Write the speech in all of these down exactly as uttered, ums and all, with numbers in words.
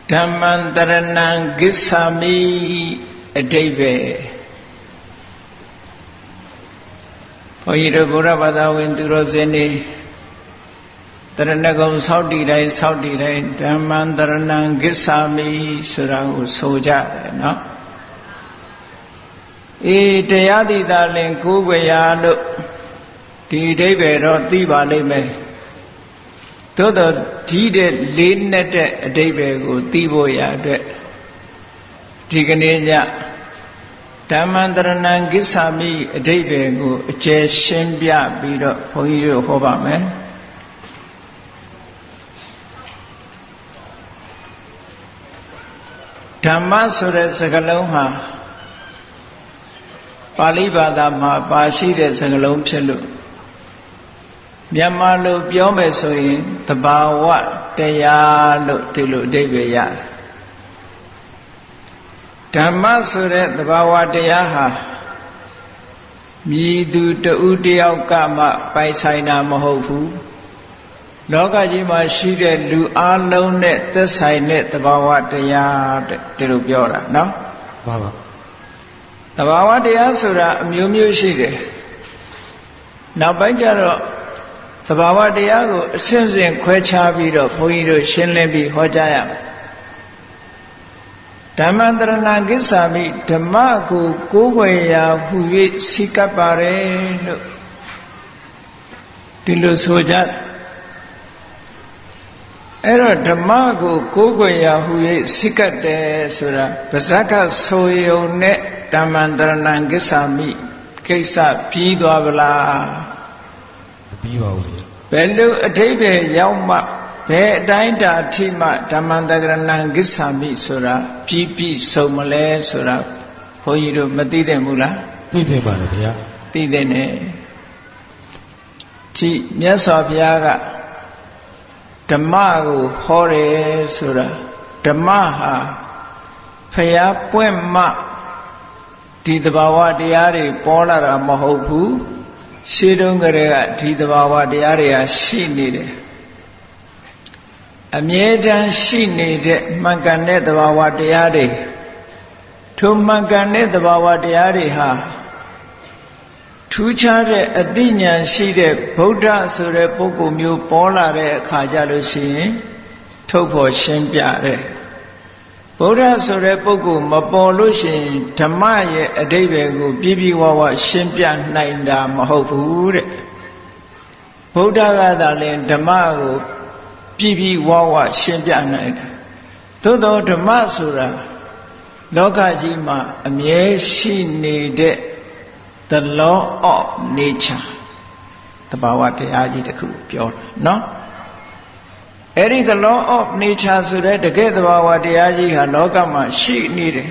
Dhammantaranang Gissami Adebe Oyira Buddha Badawin Durozeni Taranagam Saudi Rai Saudi Rai Dhammantaranang Gissami Surahu Soja no E Tayadi Darling Kubaya look Di Debe Roti Balime Todo Tide Linette Debe Tiboya de Tiganeja Dhammantaranang Gissami Debe Je Shimbia Bido for you Hobame Dhamma Sura Sagaloma Pali Badama Bashi de Sagalom Chelu Yamalu Biome Soin, the Bawa, Teya, Tilu, Deveya. Dhammasure, the Bawa Deyaha. Midu the Udiao Kama, Paisaina Mahofu. Logajima Shide, Lu Alone, the Sainet, the Bawa Deya, Tilubiora, no? Baba. The Bawa Deyasura, Mumu Shide. Now, Banjaro. The Baba Diago sends in Quechavido, Poido, Shinlebi, Hojaya. Dhammantaranang Gissami, Dhammaku, Kuwaya, Huye, Sikapare, Tilus Hojat. Ero Dhammaku, Kuwaya, Huye, Sikate, Sura, Pasaka Soyo net, Dhammantaranang Gissami, Kesa, Pidwabla. Belu Adebe Yauma, Be Dainda Tima, Dhammantaranang Gissami Sura, Pipi Somale Sura, Poido Matide Mula, Tide Barabia, Tidene Chi Miasabiaga, Dhammagu Hore Sura, Dhammaha, Paya Puema, Tidabawa Diari, Polara Mahopu. Shidungarega Tidabawa Diaria she needed. A Miedan she needed Manganet the Bawa Diari. To Manganet the Bawa Diari ha. Two charge Adinian she de Buddha Sure Poku Mu Polare Kajalushi Topo Shimpiare. Buddha Sure Poku Mapolushin Tamaye Adebegu Bibi Wawa Shimpian Nainda Mahopure Buddha Gadalin Damago Bibi Wawa Shimpian Nainda Todo Damasura Lokajima Amye she needed the law of nature the Bawati Aji the Ku pure no? Eri the law of nature so that the get the Bawadiaji Hanogama she needed.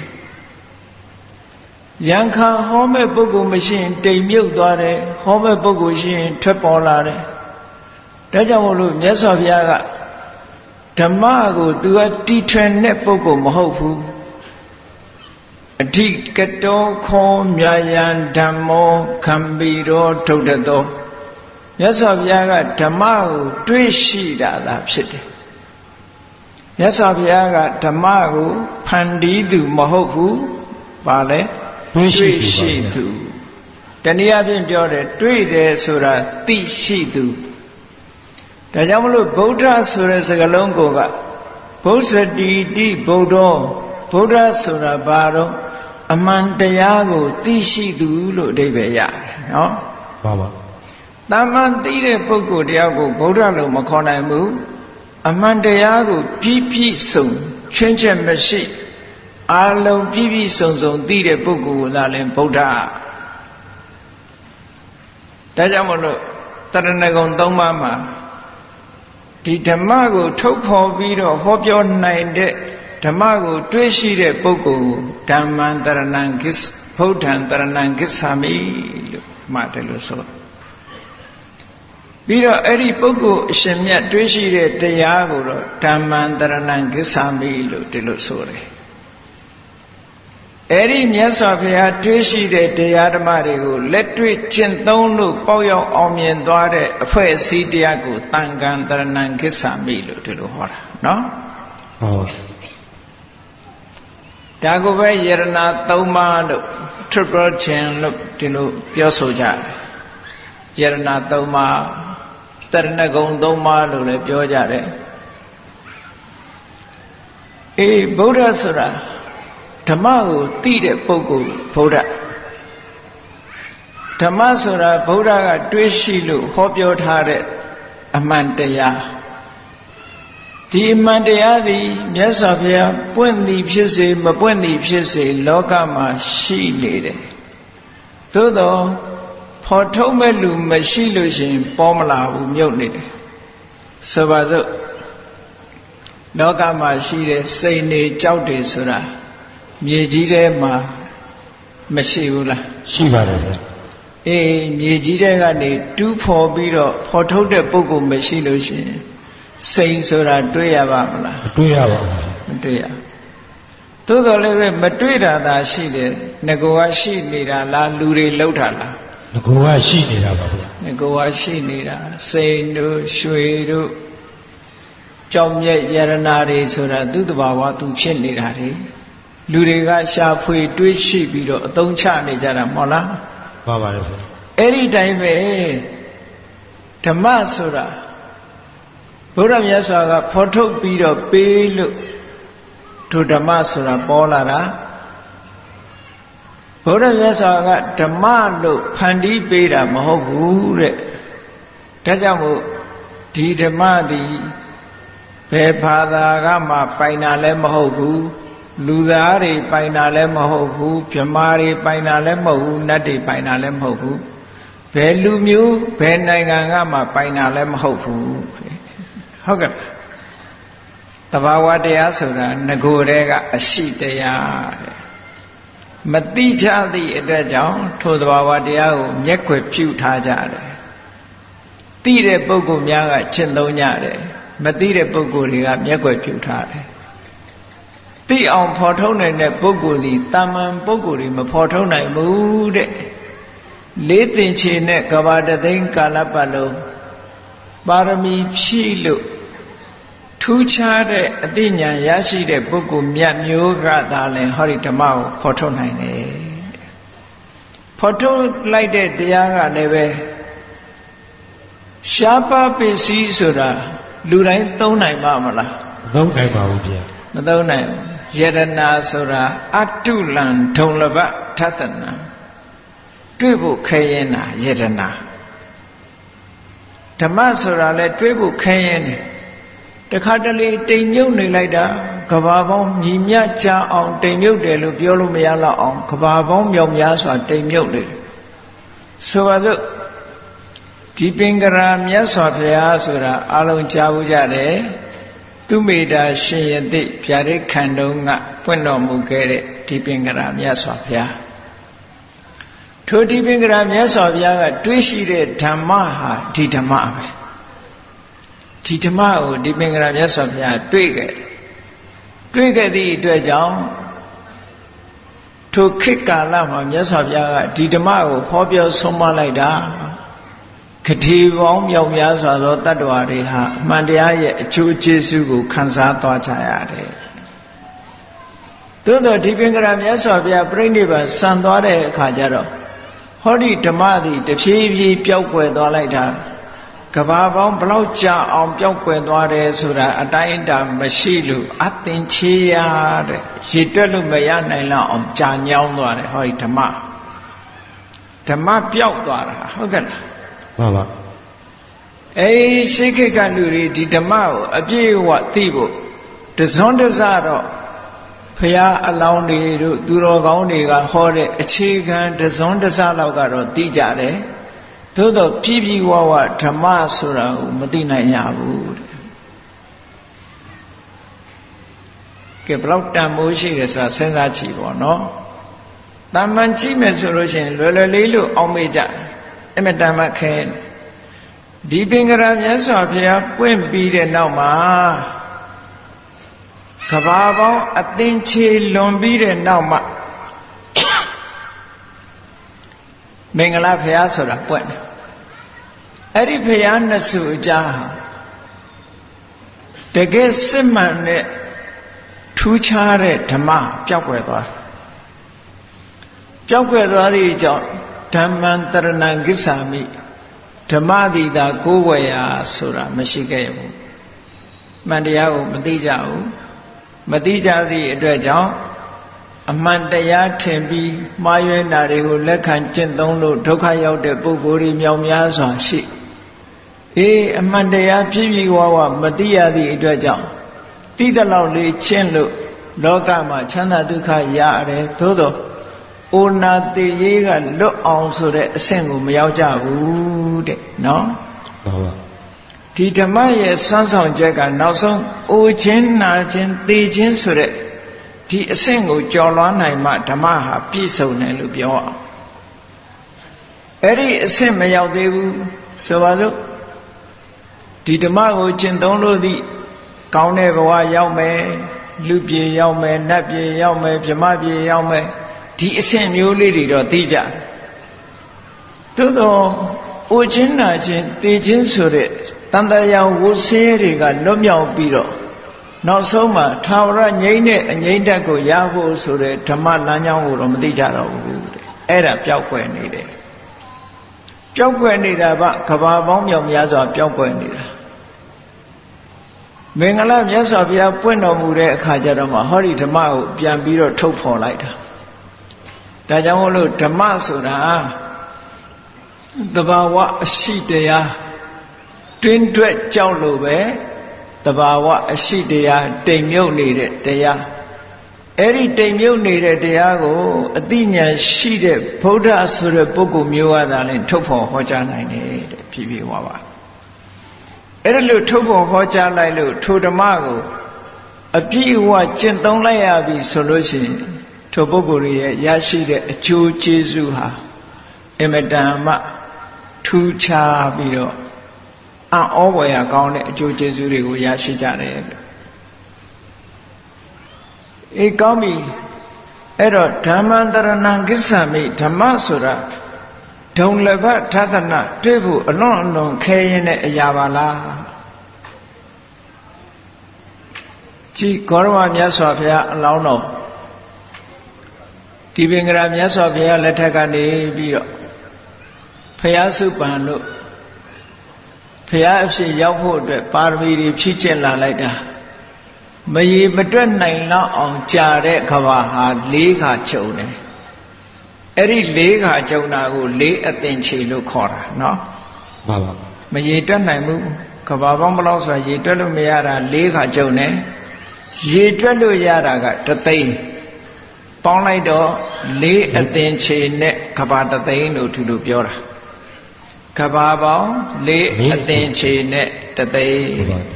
Yanka home bugu machine, they milk dore, home bugu machine, tripolare. Dajamulu, yes of Yaga. Tamago do a teacher net bugu mahofu. A tea cato, com, yayan, damo, cambiro, to the door. Yes of Yaga Tamago, Twishida Lapsity. Yes of Yaga Tamago, Pandidu Mahoku, Vale, Twishidu. Taniabin Jode, Twide Sura, Tishidu. The Yamalu Buddha Sura Sagalongoga, Bosa di di Bodo, Buddha Sura Baro, Amandayago, Tishidu, Lo Deveya, no? Baba. Tamantire Poku Diago, Bodalo Makona Mu, Amandayago, Pipi Sung, Change Machine, Arlo Pipi Sung, Dire Poku, Lalen Boda. Tajamono, Taranagon Domama, Di Tamago, Topo Vido, Hopio Nine, Tamago, Twishi de Poku, Dhammantaranang Potan Taranang Gissami, Mateluso. Biro Eri Poku Shemya Twishi de Yago, Dhammantaranang Gissami, Tilusore. Eri Miasafia Twishi de Yadamarigo, let Twitch and Tonu, Poyo Omian Dore, Fue Sidiago, Tangan Taranang Gissami, Tiluhora, no? Oh. ဒါကိုပဲယရဏသုံးပါးလို့ triple chain လို့ဒီလိုပြောဆိုကြတယ်ယရဏသုံးပါးတရဏဂုံသုံးပါးလို့လည်းပြောကြတယ်အေးဗုဒ္ဓဆိုတာဓမ္မကိုသိတဲ့ပုဂ္ဂိုလ်ဗုဒ္ဓဓမ္မဆိုတာဗုဒ္ဓကတွေးရှိလို့ဟောပြောထားတဲ့အမှန်တရားဒီအမှန်တရားသည်မြတ်စွာဘုရားပွင့်သည်ဖြစ်စေမပွင့်သည်ဖြစ်စေလောကမှာရှိနေတယ်သို့သောဖော်ထုတ်မဲ့လူမရှိလို့ရှိရင်ပေါ်မလာဘူးမြုပ်နေတယ်ဆိုပါစို့လောကမှာရှိတဲ့စိတ်နေကြောက်တွေဆိုတာမြေကြီးထဲမှာမရှိဘူးလားရှိပါတယ်ဗျအေးမြေကြီးထဲကနေတူးဖော်ပြီးတော့ဖော်ထုတ်တဲ့ပုဂ္ဂိုလ်မရှိလို့ရှိရင်စိတ်ဆိုတာတွေ့ရပါမလားမတွေ့ရပါဘူးမတွေ့ရသို့တော်လည်းပဲမတွေ့တာသာရှိတယ်ငကောကရှိနေတာလားလူတွေလှုပ်တာလားငကောကရှိနေတာပါဗျာငကောကရှိနေတာစိတ်တို့ရွှေတို့ကြောင်မြက်ယရနာတွေဆိုတာသူ့တဘာဝသူဖြစ်နေတာတွေလူတွေကရှာဖွေတွေးရှိပြီးတော့အသုံးချနေကြတာမဟုတ်လားပါပါတယ်ဗျာအဲ့ဒီတိုင်းပဲဓမ္မဆိုတာဘုရားမြတ်စွာကဖော်ထုတ်ပြီးတော့ပေးလို့ဒုဓမ္မဆိုတာပေါ်လာတာဘုရားမြတ်စွာကဓမ္မလို့ဖန်တီးပေးတာမဟုတ်ဘူးတဲ့ဒါကြောင့်မို့ဒီဓမ္မသည်ဘယ်ဘာသာကမှပိုင်တာလည်းမဟုတ်ဘူးလူသားတွေပိုင်တာလည်းမဟုတ်ဘူးဗြဟ္မာတွေပိုင်တာလည်းမဟုတ်ဘူးနတ်တွေပိုင်တာလည်းမဟုတ်ဘူးဘယ်လူမျိုးဘယ်နိုင်ငံကမှပိုင်တာလည်းမဟုတ်ဘူးဟုတ်ကဲ့တဘာဝတရားဆိုတာငကိုယ်တည်းကအရှိတရားတဲ့မတိချသည့်အတွက်ကြောင့်ထိုတဘာဝတရားကိုမျက်ွယ်ပြုထားကြတယ်သိတဲ့ပုဂ္ဂိုလ်များကရှင်းသုံးကြတယ်မသိတဲ့ပုဂ္ဂိုလ်တွေကမျက်ွယ်ပြုထားတယ်သိအောင်ဖော်ထုတ်နိုင်တဲ့ပုဂ္ဂိုလ်ဒီတာမန်ပုဂ္ဂိုလ်တွေမဖော်ထုတ်နိုင်ဘူးတဲ့လေးသင်္ချေနဲ့ကဘာတသိန်းကာလပတ်လုံးပါရမီဖြည့်လို့ထူးခြားတဲ့အသိဉာဏ်ရရှိတဲ့ပုဂ္ဂိုလ်မြတ်မျိုးကသာလဲဟောဒီဓမ္မကိုဖော်ထုတ်နိုင်တယ်ဖော်ထုတ်လိုက်တဲ့တရားကလည်းပဲရှားပါပစ္စည်းဆိုတာလူတိုင်းသုံးနိုင်ပါမလားမသုံးနိုင်ပါဘူးဗျာမသုံးနိုင်ယရနာဆိုတာအတုလံဒုံလဘထသနာတွေ့ဖို့ခဲရင်တာယရနာဓမ္မဆိုတာလဲတွေ့ဖို့ခဲရင်တယ်တခါတလေတိမ်မြုပ်နေလိုက်တာကဘာပေါင်းညီမြကြအောင်တိမ်မြုပ်တယ်လို့ပြောလို့မရတော့အောင်ကဘာပေါင်းမြောက်များစွာတိမ်မြုပ်နေတယ်ဆိုပါစို့ဒီပင်ကရာမြတ်စွာဘုရားဆိုတာအလုံးကြားဘူးကြတယ်သူမေတ္တာရှင်ယသိဗျာဒိတ်ခန္တုံကပွင့်တော်မူခဲ့တဲ့ဒီပင်ကရာမြတ်စွာဘုရားထိုဒီပင်ကရာမြတ်စွာဘုရားကတွေးရှိတဲ့ဓမ္မဟာဒီဓမ္မပဲဒီဓမ္မကိုဒီပင်ကရာမြတ်စွာဘုရားတွေ့ခဲ့တွေ့ခဲ့သည့်အတွက်ကြောင့်ထိုခေတ်ကာလမှာမြတ်စွာဘုရားကဒီဓမ္မကိုဟောပြောဆုံးမလိုက်တာဂတိပေါင်းမြောက်များစွာသောတတ္တဝါတွေဟာအမှန်တရားရဲ့အကျိုးကျေးဇူးကိုခံစားသွားကြရတယ်သို့သောဒီပင်ကရာမြတ်စွာဘုရားပြိဋိဘံဆံသွားတဲ့အခါကျတော့ဟောဒီဓမ္မသည်တဖြည်းဖြည်းပျောက်ကွယ်သွားလိုက်တာကဘာပေါင်းဘလောက်ကြာအောင်ပျောက်ကွယ်သွားတယ်ဆိုတာအတိုင်းအတာမရှိလို့အသင်ချေရတဲ့ရည်တွက်လို့မရနိုင်လောက်အောင်ကြာညောင်းသွားတယ်ဟောဒီဓမ္မဓမ္မပျောက်သွားတာဟုတ်ကဲ့လားမှန်ပါအေးရှိခိကလူတွေဒီဓမ္မကိုအပြည့်အဝသိဖို့တစွန်းတစတော့ဘုရားအလောင်းတွေတို့သူတော်ကောင်းတွေကဟောတဲ့အခြေခံတစွန်းတစလောက်ကတော့သိကြတယ်သို့တော့ပြည့်ပြည့်ဝဝဓမ္မဆိုတာကိုမသိနိုင်ရဘူးတဲ့ကဲဘလောက်တန်ဖိုးရှိတယ်ဆိုတာစဉ်းစားကြည့်ပေါ့နော်တမန်ကြည့်မယ်ဆိုလို့ရှိရင်လွယ်လွယ်လေးလို့အောက်မေ့ကြအမတန်မှခဲဒီပင်ကရာမြတ်စွာဘုရားပွင့်ပြီးတဲ့နောက်မှာကဘာပေါင်းအသင်ချေလွန်ပြီးတဲ့နောက်မှာမင်္ဂလာဘုရားဆိုတာပွင့်တယ်အဲ့ဒီဘုရားနှစ်စုအကြားတကယ်စစ်မှန်တဲ့ထူးခြားတဲ့ဓမ္မပျောက်ကွယ်သွားပျောက်ကွယ်သွားသည့်ကြောင့်ဓမ္မံတရဏံကိစ္ဆာမိဓမ္မတိတာကိုးဝယ်ရာဆိုတာမရှိခဲ့ဘူးမှန်တရားကိုမသိကြဘူးမသိကြသည့်အတွက်ကြောင့်အမှန်တရားထင်ပြီးမှားယွင်းတာတွေကိုလက်ခံကျင့်သုံးလို့ဒုက္ခရောက်တဲ့ပုဂ္ဂိုလ်တွေမြောက်များစွာရှိအေးအမှန်တရားပြည့်ပြည့်ဝဝမသိရသည့်အတွက်ကြောင့်တိတလောက်လေးကျင့်လို့လောကမှာချမ်းသာဒုက္ခရရတယ်သို့တော့အိုနာတိရေးကလွတ်အောင်ဆိုတဲ့အဆင့်ကိုမရောက်ကြဘူးတဲ့နော်ဟုတ်ပါဒီဓမ္မရဲ့စွမ်းဆောင်ချက်ကနောက်ဆုံးအိုခြင်းနာခြင်းသိခြင်းဆိုတဲ့ဒီအဆင့်ကိုကျော်လွှမ်းနိုင်မှဓမ္မဟာပြည့်စုံတယ်လို့ပြောအောင်အဲ့ဒီအဆင့်မရောက်သေးဘူးဆိုပါစို့ဒီဓမ္မကိုကျင့်သုံးလို့ဒီကောင်းတဲ့ဘဝရောက်မယ်လူပြေရောက်မယ်နတ်ပြေရောက်မယ်ဗြဟ္မပြေရောက်မယ်ဒီအဆင့်မျိုးလေးတွေတော့သိကြသို့တော့အိုခြင်းနာခြင်းသိခြင်းဆိုတဲ့တန်တရားဝဆဲတွေကလွတ်မြောက်ပြီးတော့နောက်ဆုံးမှာသာဝရငြိမ့်တဲ့အငြိမ့်တက်ကိုရဖို့ဆိုတဲ့ဓမ္မလမ်းကြောင်းကိုတော့မသိကြတော့ဘူးတဲ့အဲ့ဒါပျောက်ကွယ်နေတယ်ပျောက်ကွယ်နေတာကကဘာပေါင်းမြောက်များစွာပျောက်ကွယ်နေတာမင်္ဂလာမြတ်စွာဘုရားပွင့်တော်မူတဲ့အခါကျတော့မှဟောဒီဓမ္မကိုပြန်ပြီးတော့ထုတ်ဖော်လိုက်တာဒါကြောင့်မို့လို့ဓမ္မဆိုတာသဘာဝအရှိတရားတွင်တွက်ကြောက်လို့ပဲသဘာဝအရှိတရားတိမ်မြုပ်နေတဲ့တရားအဲ့ဒီတိမ်မြုပ်နေတဲ့တရားကိုအသိဉာဏ်ရှိတဲ့ဗုဒ္ဓဆိုတဲ့ပုဂ္ဂိုလ်မျိုးကသာလျှင်ထုတ်ဖော်ဟောကြားနိုင်တယ်တဲ့ဖြည်းဖြည်းဟောပါအဲ့ဒါလို့ထုတ်ဖော်ဟောကြားလိုက်လို့ထိုဓမ္မကိုအပြည့်အဝကျင့်သုံးလိုက်ရပြီဆိုလို့ရှိရင်ထိုပုဂ္ဂိုလ်ရဲ့ရရှိတဲ့အကျိုးကျေးဇူးဟာအမတန်မှထူးခြားပြီးတော့အံ့ဩဖွယ်ရာကောင်းတဲ့အကျိုးကျေးဇူးတွေကိုရရှိကြတယ်လို့အေးကောင်းပြီအဲ့တော့ဓမ္မံတရဏံကိစ္ဆာမိဓမ္မဆိုတာဒုံလဘထသနာတွေ့ဖို့အလွန်အလွန်ခဲရင်တဲ့အရာပါလားကြည်ဂေါရမမြတ်စွာဘုရားအလောင်းတော်ဒီပင်္ဂရာမြတ်စွာဘုရားလက်ထက်ကနေပြီးတော့ဘုရားစုပန်လို့ဘုရားအဖြစ်ရောက်ဖို့အတွက်ပါရမီတွေဖြည့်ကျင့်လာလိုက်တာမရေမတွက်နိုင်လောက်အောင်ကြာတဲ့ကဘာဟာလေးခါကျုံတယ်အဲ့ဒီလေးခါကျုံတာကိုလေးအသင်ချေလို့ခေါ်တာနော်မှန်ပါမရေတွက်နိုင်ဘူးကဘာပေါင်းဘယ်လောက်ဆိုတာရေတွက်လို့မရတာလေးခါကျုံတယ်ရေတွက်လို့ရတာကတသိန်းပေါင်းလိုက်တော့လေးအသင်ချေနဲ့ကဘာတသိန်းလို့သူတို့ပြောတာကဘာပေါင်းလေးအသင်ချေနဲ့တသိန်း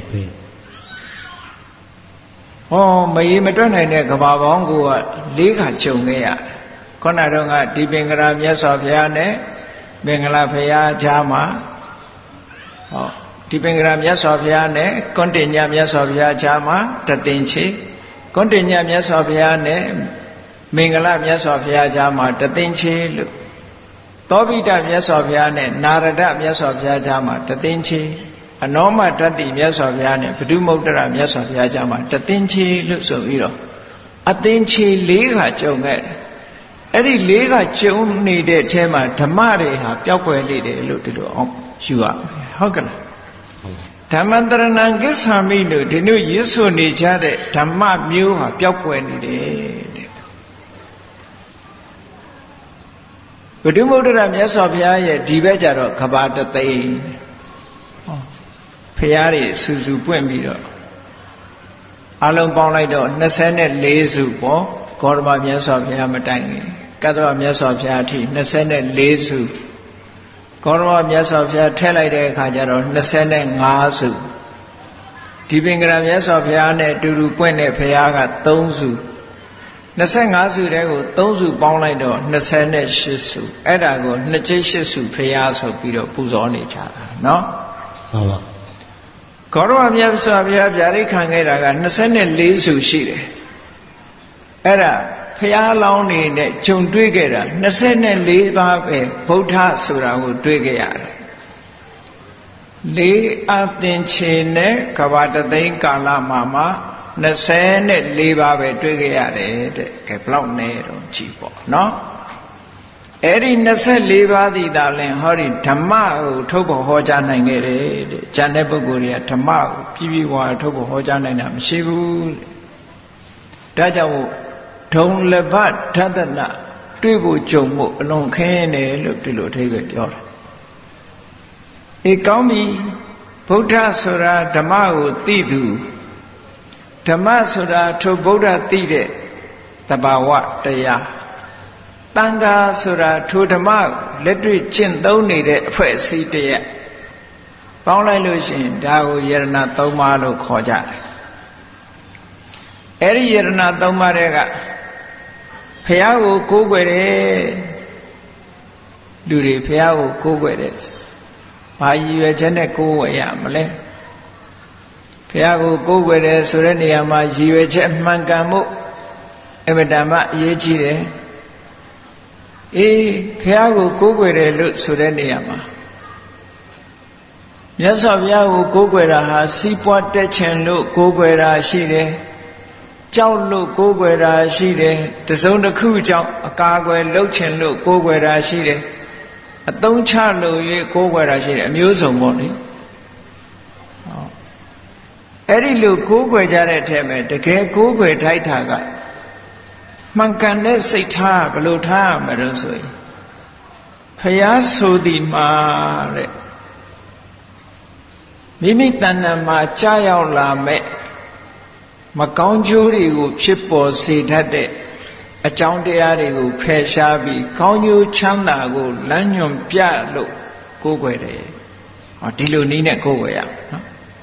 ဟောမရေမတွက်နိုင်တဲ့ကဘာပေါင်းကိုကလေးခါကျုံခဲ့ရခုနတော့ကဒီပင်္ဂရာမြတ်စွာဘုရားနဲ့မင်္ဂလာဘုရားကြားမှာဟောဒီပင်္ဂရာမြတ်စွာဘုရားနဲ့ကွန်တင်ညာမြတ်စွာဘုရားကြားမှာတသိန်းချေကွန်တင်ညာမြတ်စွာဘုရားနဲ့မင်္ဂလာမြတ်စွာဘုရားကြားမှာတသိန်းချေလို့သောဘိတမြတ်စွာဘုရားနဲ့နာရဒမြတ်စွာဘုရားကြားမှာတသိန်းချေအနောမတတ္တိမြတ်စွာဘုရားနဲ့ဗုဒ္ဓမုဒ္ဒရာမြတ်စွာဘုရားကြားမှာတသိန်းချေလို့ဆိုပြီးတော့အသိန်းချေလေးခါကျုံခဲ့တယ်အဲ့ဒီလေးခါကျုံနေတဲ့အဲမှာဓမ္မတွေဟာပျောက်ကွယ်နေတယ်လို့ဒီလိုအောင်ယူရမယ်ဟုတ်ကလားဓမ္မတရဏံကိစ္ဆာမိလို့ဒီလိုရေးဆိုနေကြတဲ့ဓမ္မမျိုးဟာပျောက်ကွယ်နေတယ်တဲ့ဗုဒ္ဓမုဒ္ဒရာမြတ်စွာဘုရားရဲ့ဒီဘက်ကျတော့ကဘာတသိန်းဟောဖရာတွေစူစူပွင့်ပြီးတော့အလုံးပေါင်းလိုက်တော့၂၄စုပေါ့ဂေါရမမြတ်စွာဘုရားမတိုင်ခင်ကတ္တဝမြတ်စွာဘုရားအထိ၂၄စုဂေါရမမြတ်စွာဘုရားထည့်လိုက်တဲ့အခါကျတော့၂၅စုဒီပင်္ဂရာမြတ်စွာဘုရားနဲ့အတူတူပွင့်တဲ့ဘုရားက၃စု၂၅စုတည်းကို၃စုပေါင်းလိုက်တော့၂၈စုအဲ့ဒါကိုနှစ်ကျိ၈စုဘုရားဆိုပြီးတော့ပူဇော်နေကြတာနော်ဟုတ်ပါဂေါရမမြတ်စွာဘုရားဗျာဒိတ်ခံခဲ့တာက၂၄စုရှိတယ်အဲ့ဒါဘုရားလောင်းနေနဲ့ဂျုံတွေ့ခဲ့တာ၂၄ပါးပဲဗုဒ္ဓဆိုတာကိုတွေ့ခဲ့ရတယ်လေးအသင်္ချေနဲ့ကဘာတသိန်းကာလမှာမှနှစ်ဆယ်နဲ့လေးပါးပဲတွေ့ခဲ့ရတယ်တဲ့ကဲဘလောက်နဲ့တော့ကြည်ပေါ့နော်အဲ့ဒီနှစ်ဆယ်လေးပါးသည်သာလင်ဟောဒီဓမ္မကိုထုတ်ဖို့ဟောကြားနိုင်ခဲ့တယ်တဲ့ဉာဏ်တဲ့ပုဂ္ဂိုလ်တွေကဓမ္မကိုပြည့်ပြည့်ဝဝထုတ်ဖို့ဟောကြားနိုင်တာမရှိဘူးတဲ့ဒါကြောင့်ဒုံလဘဓတနာတွေ့ဖို့ကြုံဖို့အလွန်ခင်းတယ်လို့ဒီလိုအဓိပ္ပာယ်ပြောတယ်အေးကောင်းပြီဗုဒ္ဓဆိုတာဓမ္မကိုသိသူဓမ္မဆိုတာထိုဗုဒ္ဓသိတဲ့သဘာဝတရားတန်ခါဆိုတာထိုဓမ္မလက်တွေ့ကျင့်သုံးနေတဲ့အဖွဲ့အစည်းတည်းပေါင်းလိုက်လို့ရှိရင်ဒါကိုယရဏသုံးပါးလို့ခေါ်ကြတယ်အဲ့ဒီယရဏသုံးပါးတွေကဘုရားကိုကိုးကွယ်တယ်လူတွေဘုရားကိုကိုးကွယ်တယ်ဘာရည်ရွယ်ချက်နဲ့ကိုးကွယ်ရမလဲဘုရားကိုကိုးကွယ်တယ်ဆိုတဲ့နေရာမှာရည်ရွယ်ချက်မှန်ကန်မှုအမြဲတမ်းအရေးကြီးတယ်အေးဘုရားကိုကိုးကွယ်တယ်လို့ဆိုတဲ့နေရာမှာမြတ်စွာဘုရားကိုကိုးကွယ်တာဟာစီးပွားတက်ချင်လို့ကိုးကွယ်တာရှိတယ်ကြောက်လို့ကိုးကွယ်တာရှိတယ်တစုံတစ်ခုကြောင့်အကာအကွယ်လုပ်ချင်လို့ကိုးကွယ်တာရှိတယ်အသုံးချလို့၍ကိုးကွယ်တာရှိတယ်အမျိုးစုံပေါ့လေအဲ့ဒီလိုကိုးကွယ်ကြတဲ့အထက်မှာတကယ်ကိုးကွယ်ထိုက်တာကမှန်ကန်တဲ့စိတ်ထားဘယ်လိုထားရမလဲဆိုရင်ဖယားဆိုသည်မှာတဲ့မိမိတဏ္ဍာမှာကြားရောက်လာမဲ့မကောင်းကျိုးတွေကိုဖြစ်ပေါ်စေတတ်တဲ့အကြောင်းတရားတွေကိုဖယ်ရှားပြီးကောင်းကျိုးချမ်းသာကိုလမ်းညွှန်ပြလို့ကိုးကွယ်တယ်ဟောဒီလိုနည်းနဲ့ကိုးကွယ်ရနော်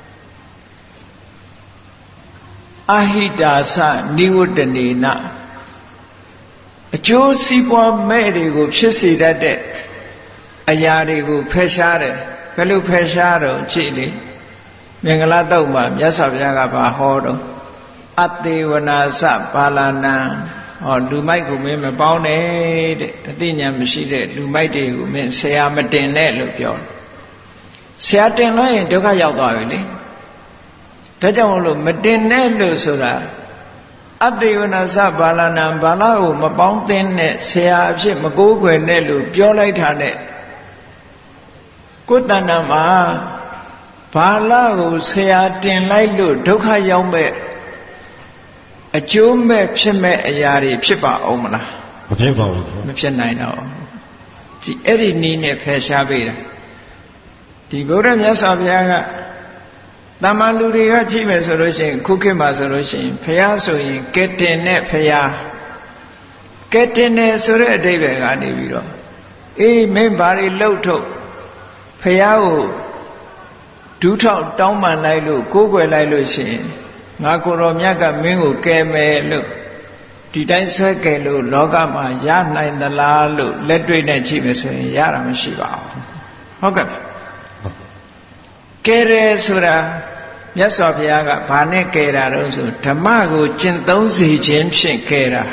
အဟိတာသနိဝတ္တနေနအကျိုးစီးပွားမဲ့တွေကိုဖြစ်စေတတ်တဲ့အရာတွေကိုဖယ်ရှားတယ်ဘယ်လိုဖယ်ရှားတော့ကြည့်လေမင်္ဂလာတုတ်မှာမြတ်စွာဘုရားကဘာဟောတော့အသေဝနာစပါဠနံဟောလူမိုက်ကိုမင်းမပေါင်းနဲ့တဲ့အသိဉာဏ်မရှိတဲ့လူမိုက်တွေကိုမင်းဆရာမတင်နဲ့လို့ပြောတယ်ဆရာတင်လို့ရင်ဒုက္ခရောက်သွားပြီလေဒါကြောင့်မလို့မတင်နဲ့လို့ဆိုတာအသေဝနာစပါဠနံဘာလာကိုမပေါင်းသင်းနဲ့ဆရာအဖြစ်မကိုးကွယ်နဲ့လို့ပြောလိုက်တာနဲ့ကိုယ်တဏ္ဍာမှာဘာလာကိုဆရာတင်လိုက်လို့ဒုက္ခရောက်မဲ့အကျိုးမဲ့ဖြစ်မဲ့အရာတွေဖြစ်ပါအောင်မလားမဖြစ်ပါဘူးမဖြစ်နိုင်တော့ဒီအဲ့ဒီနည်းနဲ့ဖယ်ရှားပေးတာဒီဗုဒ္ဓမြတ်စွာဘုရားကတမန်လူတွေကကြည့်မယ်ဆိုလို့ရှိရင်ခုခေတ်မှာဆိုလို့ရှိရင်ဘုရားဆိုရင်ကဲတင်နဲ့ဘုရားကဲတင်နဲ့ဆိုတဲ့အဓိပ္ပာယ်ကနေပြီးတော့အေးမင်းဘာတွေလှုပ်ထုတ်ဘုရားကိုဒူးထောက်တောင်းပန်လိုက်လို့ကိုးကွယ်လိုက်လို့ရှိရင်ငါကိုယ်တော်မြတ်ကမင်းကိုကယ်မယ်လို့ဒီတိုင်းဆွဲကယ်လို့လောကမှာရနိုင်သလားလို့လက်တွေ့နဲ့ကြည့်မယ်ဆိုရင်ရတာမရှိပါဘူးဟုတ်ကဲ့ကယ်တယ်ဆိုတာမြတ်စွာဘုရားကဘာနဲ့ကယ်တာတော့ဆိုဓမ္မကိုကျင့်သုံးစေခြင်းဖြင့်ကယ်တာ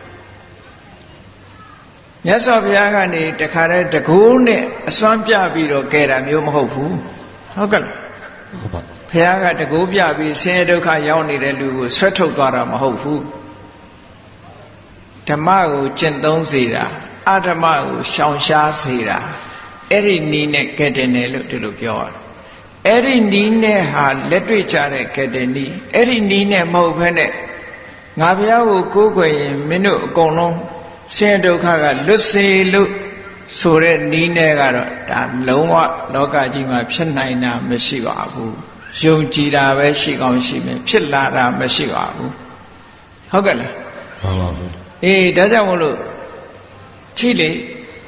မြတ်စွာဘုရားကနေတခါတည်းတကူနဲ့အစွမ်းပြပြီးတော့ကယ်တာမျိုးမဟုတ်ဘူးဟုတ်ကဲ့ဟုတ်ပါဘုရားကတကူပြပြီးဆင်းရဲဒုက္ခရောက်နေတဲ့လူကိုဆွဲထုတ်သွားတာမဟုတ်ဘူးဓမ္မကိုကျင့်သုံးစေတာအဓမ္မကိုရှောင်ရှားစေတာအဲ့ဒီနည်းနဲ့ကဲတင်တယ်လို့ဒီလိုပြောရတယ်အဲ့ဒီနည်းနဲ့ဟာလက်တွေ့ကြတဲ့ကဲတင်နည်းအဲ့ဒီနည်းနဲ့မဟုတ်ဘဲနဲ့ငါဘုရားကိုကိုးကွယ်ရင်မင်းတို့အကုန်လုံးဆင်းရဲဒုက္ခကလွတ်စေလို့ဆိုတဲ့နည်းနဲ့ကတော့ဒါလုံးဝလောကကြီးမှာဖြစ်နိုင်တာမရှိပါဘူးယုံကြည်တာပဲရှိကောင်းရှိမယ်ဖြစ်လာတာမရှိပါဘူးဟုတ်ကဲ့လားမှန်ပါဘူးအေးဒါကြောင့်မလို့ကြည့်လေ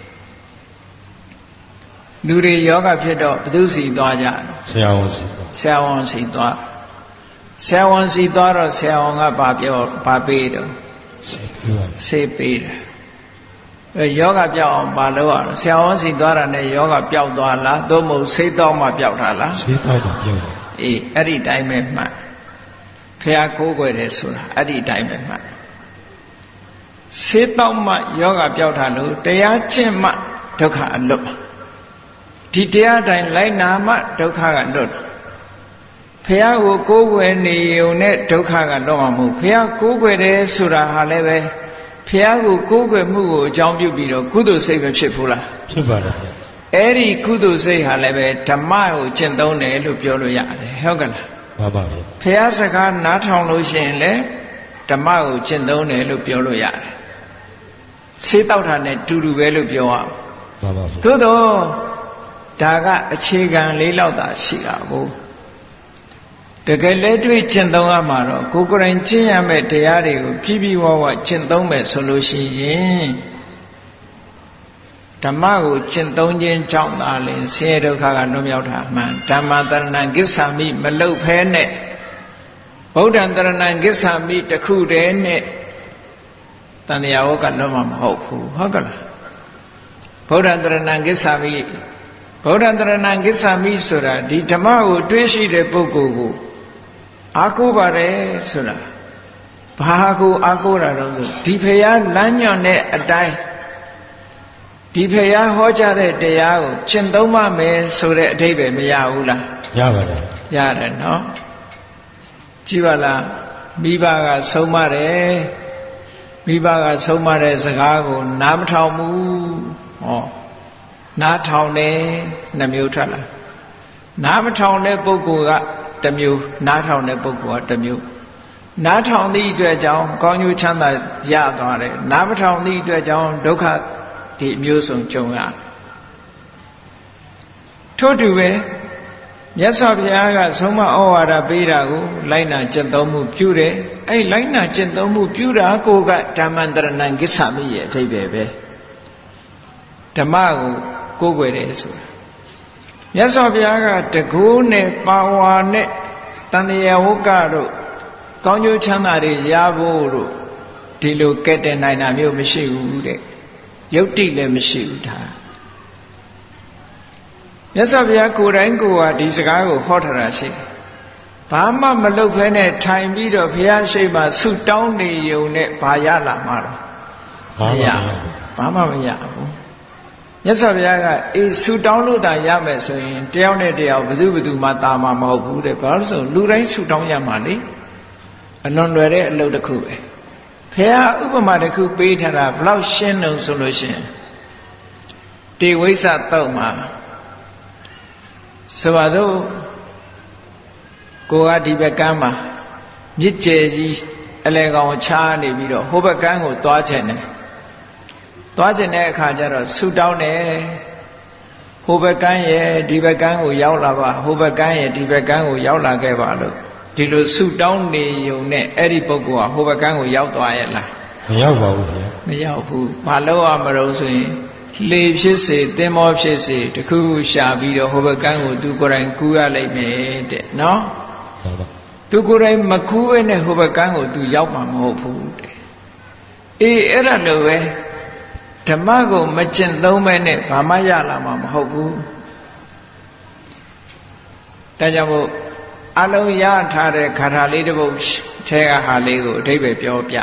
လူတွေယောဂဖြစ်တော့ဘယ်သူစီသွားကြဆရာဝန်စီဆရာဝန်စီသွားဆရာဝန်စီသွားတော့ဆရာဝန်ကဘာပြောဘာပေးတော့ဆေးပေးတယ်အဲယောဂပြောက်အောင်ဘာလုပ်ရလဲဆရာဝန်စီသွားတာနဲ့ယောဂပြောက်သွားလားသို့မဟုတ်ဆေးတော့မှပြောက်တာလားဆေးတော့မှပြောက်တာအေးအဲ့ဒီတိုင်းပဲမှတ်ဖះကိုးကွယ်တယ်ဆိုတာအဲ့ဒီတိုင်းပဲမှတ်ဆေးတော့မှယောဂပြောက်တာလို့တရားကျင့်မှဒုက္ခအလွတ်ဒီတရားတိုင်းလိုက်နာမှဒုက္ခကလွတ်ဖះကိုကိုးကွယ်နေုံနဲ့ဒုက္ခကတော့မှမဟုတ်ဖះကိုးကွယ်တယ်ဆိုတာဟာလည်းပဲဖះကိုကိုးကွယ်မှုကိုအကြောင်းပြုပြီးတော့ကုသိုလ်စိတ်ပဲဖြစ်ဘူးလားဖြစ်ပါတယ်ဗျာအဲ့ဒီကုသိုလ်စိတ်ဟာလည်းပဲဓမ္မကိုကျင့်သုံးတယ်လို့ပြောလို့ရတယ်ဟုတ်ကလားမှန်ပါဗျာဖះစကားနားထောင်လို့ရှိရင်လည်းဓမ္မကိုကျင့်သုံးတယ်လို့ပြောလို့ရတယ်ဆေးတောက်တာနဲ့တူတူပဲလို့ပြောရအောင်မှန်ပါဗျာသို့တော့ဒါကအခြေခံလေးလောက်သာရှိတာကိုတကယ်လက်တွေ့ကျင့်သုံးရမှာတော့ကိုယ်ကိုယ်တိုင်ကျင့်ရမယ့်တရားတွေကိုပြည့်ပြည့်ဝဝကျင့်သုံးမယ်ဆိုလို့ရှိရင်ဓမ္မကိုကျင့်သုံးခြင်းကြောင့်သာလျှင်ဆင်းရဲဒုက္ခကလွတ်မြောက်တာမှန်ဓမ္မတရဏံကိစ္ဆာမိမလုတ်ဖဲနဲ့ဗုဒ္ဓံတရဏံကိစ္ဆာမိတခုတည်းနဲ့တန်တရားဝကလွတ်မှာမဟုတ်ဘူးဟုတ်ကလားဗုဒ္ဓံတရဏံကိစ္ဆာမိဗုဒ္ဓံတရဏံကိစ္ဆာမိဆိုတာဒီဓမ္မကိုတွေးရှိတဲ့ပုဂ္ဂိုလ်ကိုအားကိုးပါတယ်ဆိုတာဘာကိုအားကိုးတာတော့ဆိုဒီဖရာလမ်းညွှန်တဲ့အတိုင်းဒီဖရာဟောကြားတဲ့တရားကိုကျင့်သုံးမှမယ်ဆိုတဲ့အဓိပ္ပာယ်မရဘူးလားရပါတယ်ရတယ်နော်ကြည့်ပါလားမိဘကဆုံးမတယ်မိဘကဆုံးမတဲ့စကားကိုနားမထောင်ဘူးဟောနားထောင်တယ်နှမျိုးထွက်လာနားမထောင်တဲ့ပုဂ္ဂိုလ်ကတစ်မျိုးနားထောင်တဲ့ပုဂ္ဂိုလ်ကတစ်မျိုးနားထောင်သည့်အတွက်ကြောင့်ကောင်းကျိုးချမ်းသာရသွားတယ်နားမထောင်သည့်အတွက်ကြောင့်ဒုက္ခဒီမျိုးစုံကြုံရထို့တူပဲမြတ်စွာဘုရားကဆုံးမဩဝါဒပေးတာကိုလိုက်နာကျင့်သုံးမှုပြုတယ်အဲ့လိုက်နာကျင့်သုံးမှုပြုတာကိုကဓမ္မန္တရဏံကိစ္ဆာမိရဲ့အဓိပ္ပာယ်ပဲဓမ္မကိုကိုးကွယ်တယ်ဆိုတာမြတ်စွာဘုရားကတကိုးနဲ့ပါဝါနဲ့တန်တရားဝကတို့ကောင်းကျိုးချမ်းသာတွေရဖို့တို့ဒီလိုကဲ့တင်နိုင်တာမျိုးမရှိဘူးတဲ့ယုတ်တိလည်းမရှိဘူးဒါမြတ်စွာဘုရားကိုယ်တိုင်ကိုယ်ဟာဒီစကားကိုဟောထားတာရှိတယ်ဘာမှမလုပ်ဖဲနဲ့ထိုင်ပြီးတော့ဘုရားရှိခိုးဆုတောင်းနေုံနဲ့ဘာရလာမှာတော့မရဘာမှမရဘူးမြတ်စွာဘုရားကအေးဆုတောင်းလို့သာရမယ်ဆိုရင်တယောက်နဲ့တယောက်ဘယ်သူဘယ်သူမှတာမှာမဟုတ်ဘူးတဲ့ဘာလို့ဆိုလူတိုင်းဆုတောင်းရမှာလေအလွန်လွယ်တဲ့အလုပ်တစ်ခုပဲဘုရားဥပမာတစ်ခုပေးထားတာဘလောက်ရှင်းလို့ဆိုလို့ရှိရင်တေဝိဇ္ဇတုတ်မှာဆိုပါစို့ကိုကဒီဘက်ကမ်းမှာမြစ်ကျယ်ကြီးအလဲကောင်ချားနေပြီးတော့ဟိုဘက်ကမ်းကိုသွားချင်တယ်သွားကျင်တဲ့အခါကျတော့ဆူတောင်းတယ်ဟိုဘက်ကန်းရဲ့ဒီဘက်ကန်းကိုရောက်လာပါဟိုဘက်ကန်းရဲ့ဒီဘက်ကန်းကိုရောက်လာခဲ့ပါလို့ဒီလိုဆူတောင်းနေုံနဲ့အဲ့ဒီပုဂ္ဂိုလ်ကဟိုဘက်ကန်းကိုရောက်သွားရဲ့လားမရောက်ပါဘူးဗျာမရောက်ဘူးဘာလို့ရမလို့ဆိုရင်လေဖြစ်စေသင်္ဘောဖြစ်စေတခုခုရှာပြီးတော့ဟိုဘက်ကန်းကိုသူကိုယ်တိုင်ကူးရလိမ့်မယ်တဲ့နော်ဟုတ်ပါသူကိုယ်တိုင်မကူးဘဲနဲ့ဟိုဘက်ကန်းကိုသူရောက်မှာမဟုတ်ဘူးတဲ့အေးအဲ့ဒါလိုပဲဓမ္မကိုမကျင့်သုံးမဲနဲ့ဘာမှရလာမှာမဟုတ်ဘူးဒါကြောင့်မို့အလုံးရထားတဲ့ခါထာလေးတစ်ပုဒ်ထဲကဟာလေးကိုအဓိပ္ပာယ်ပြောပြ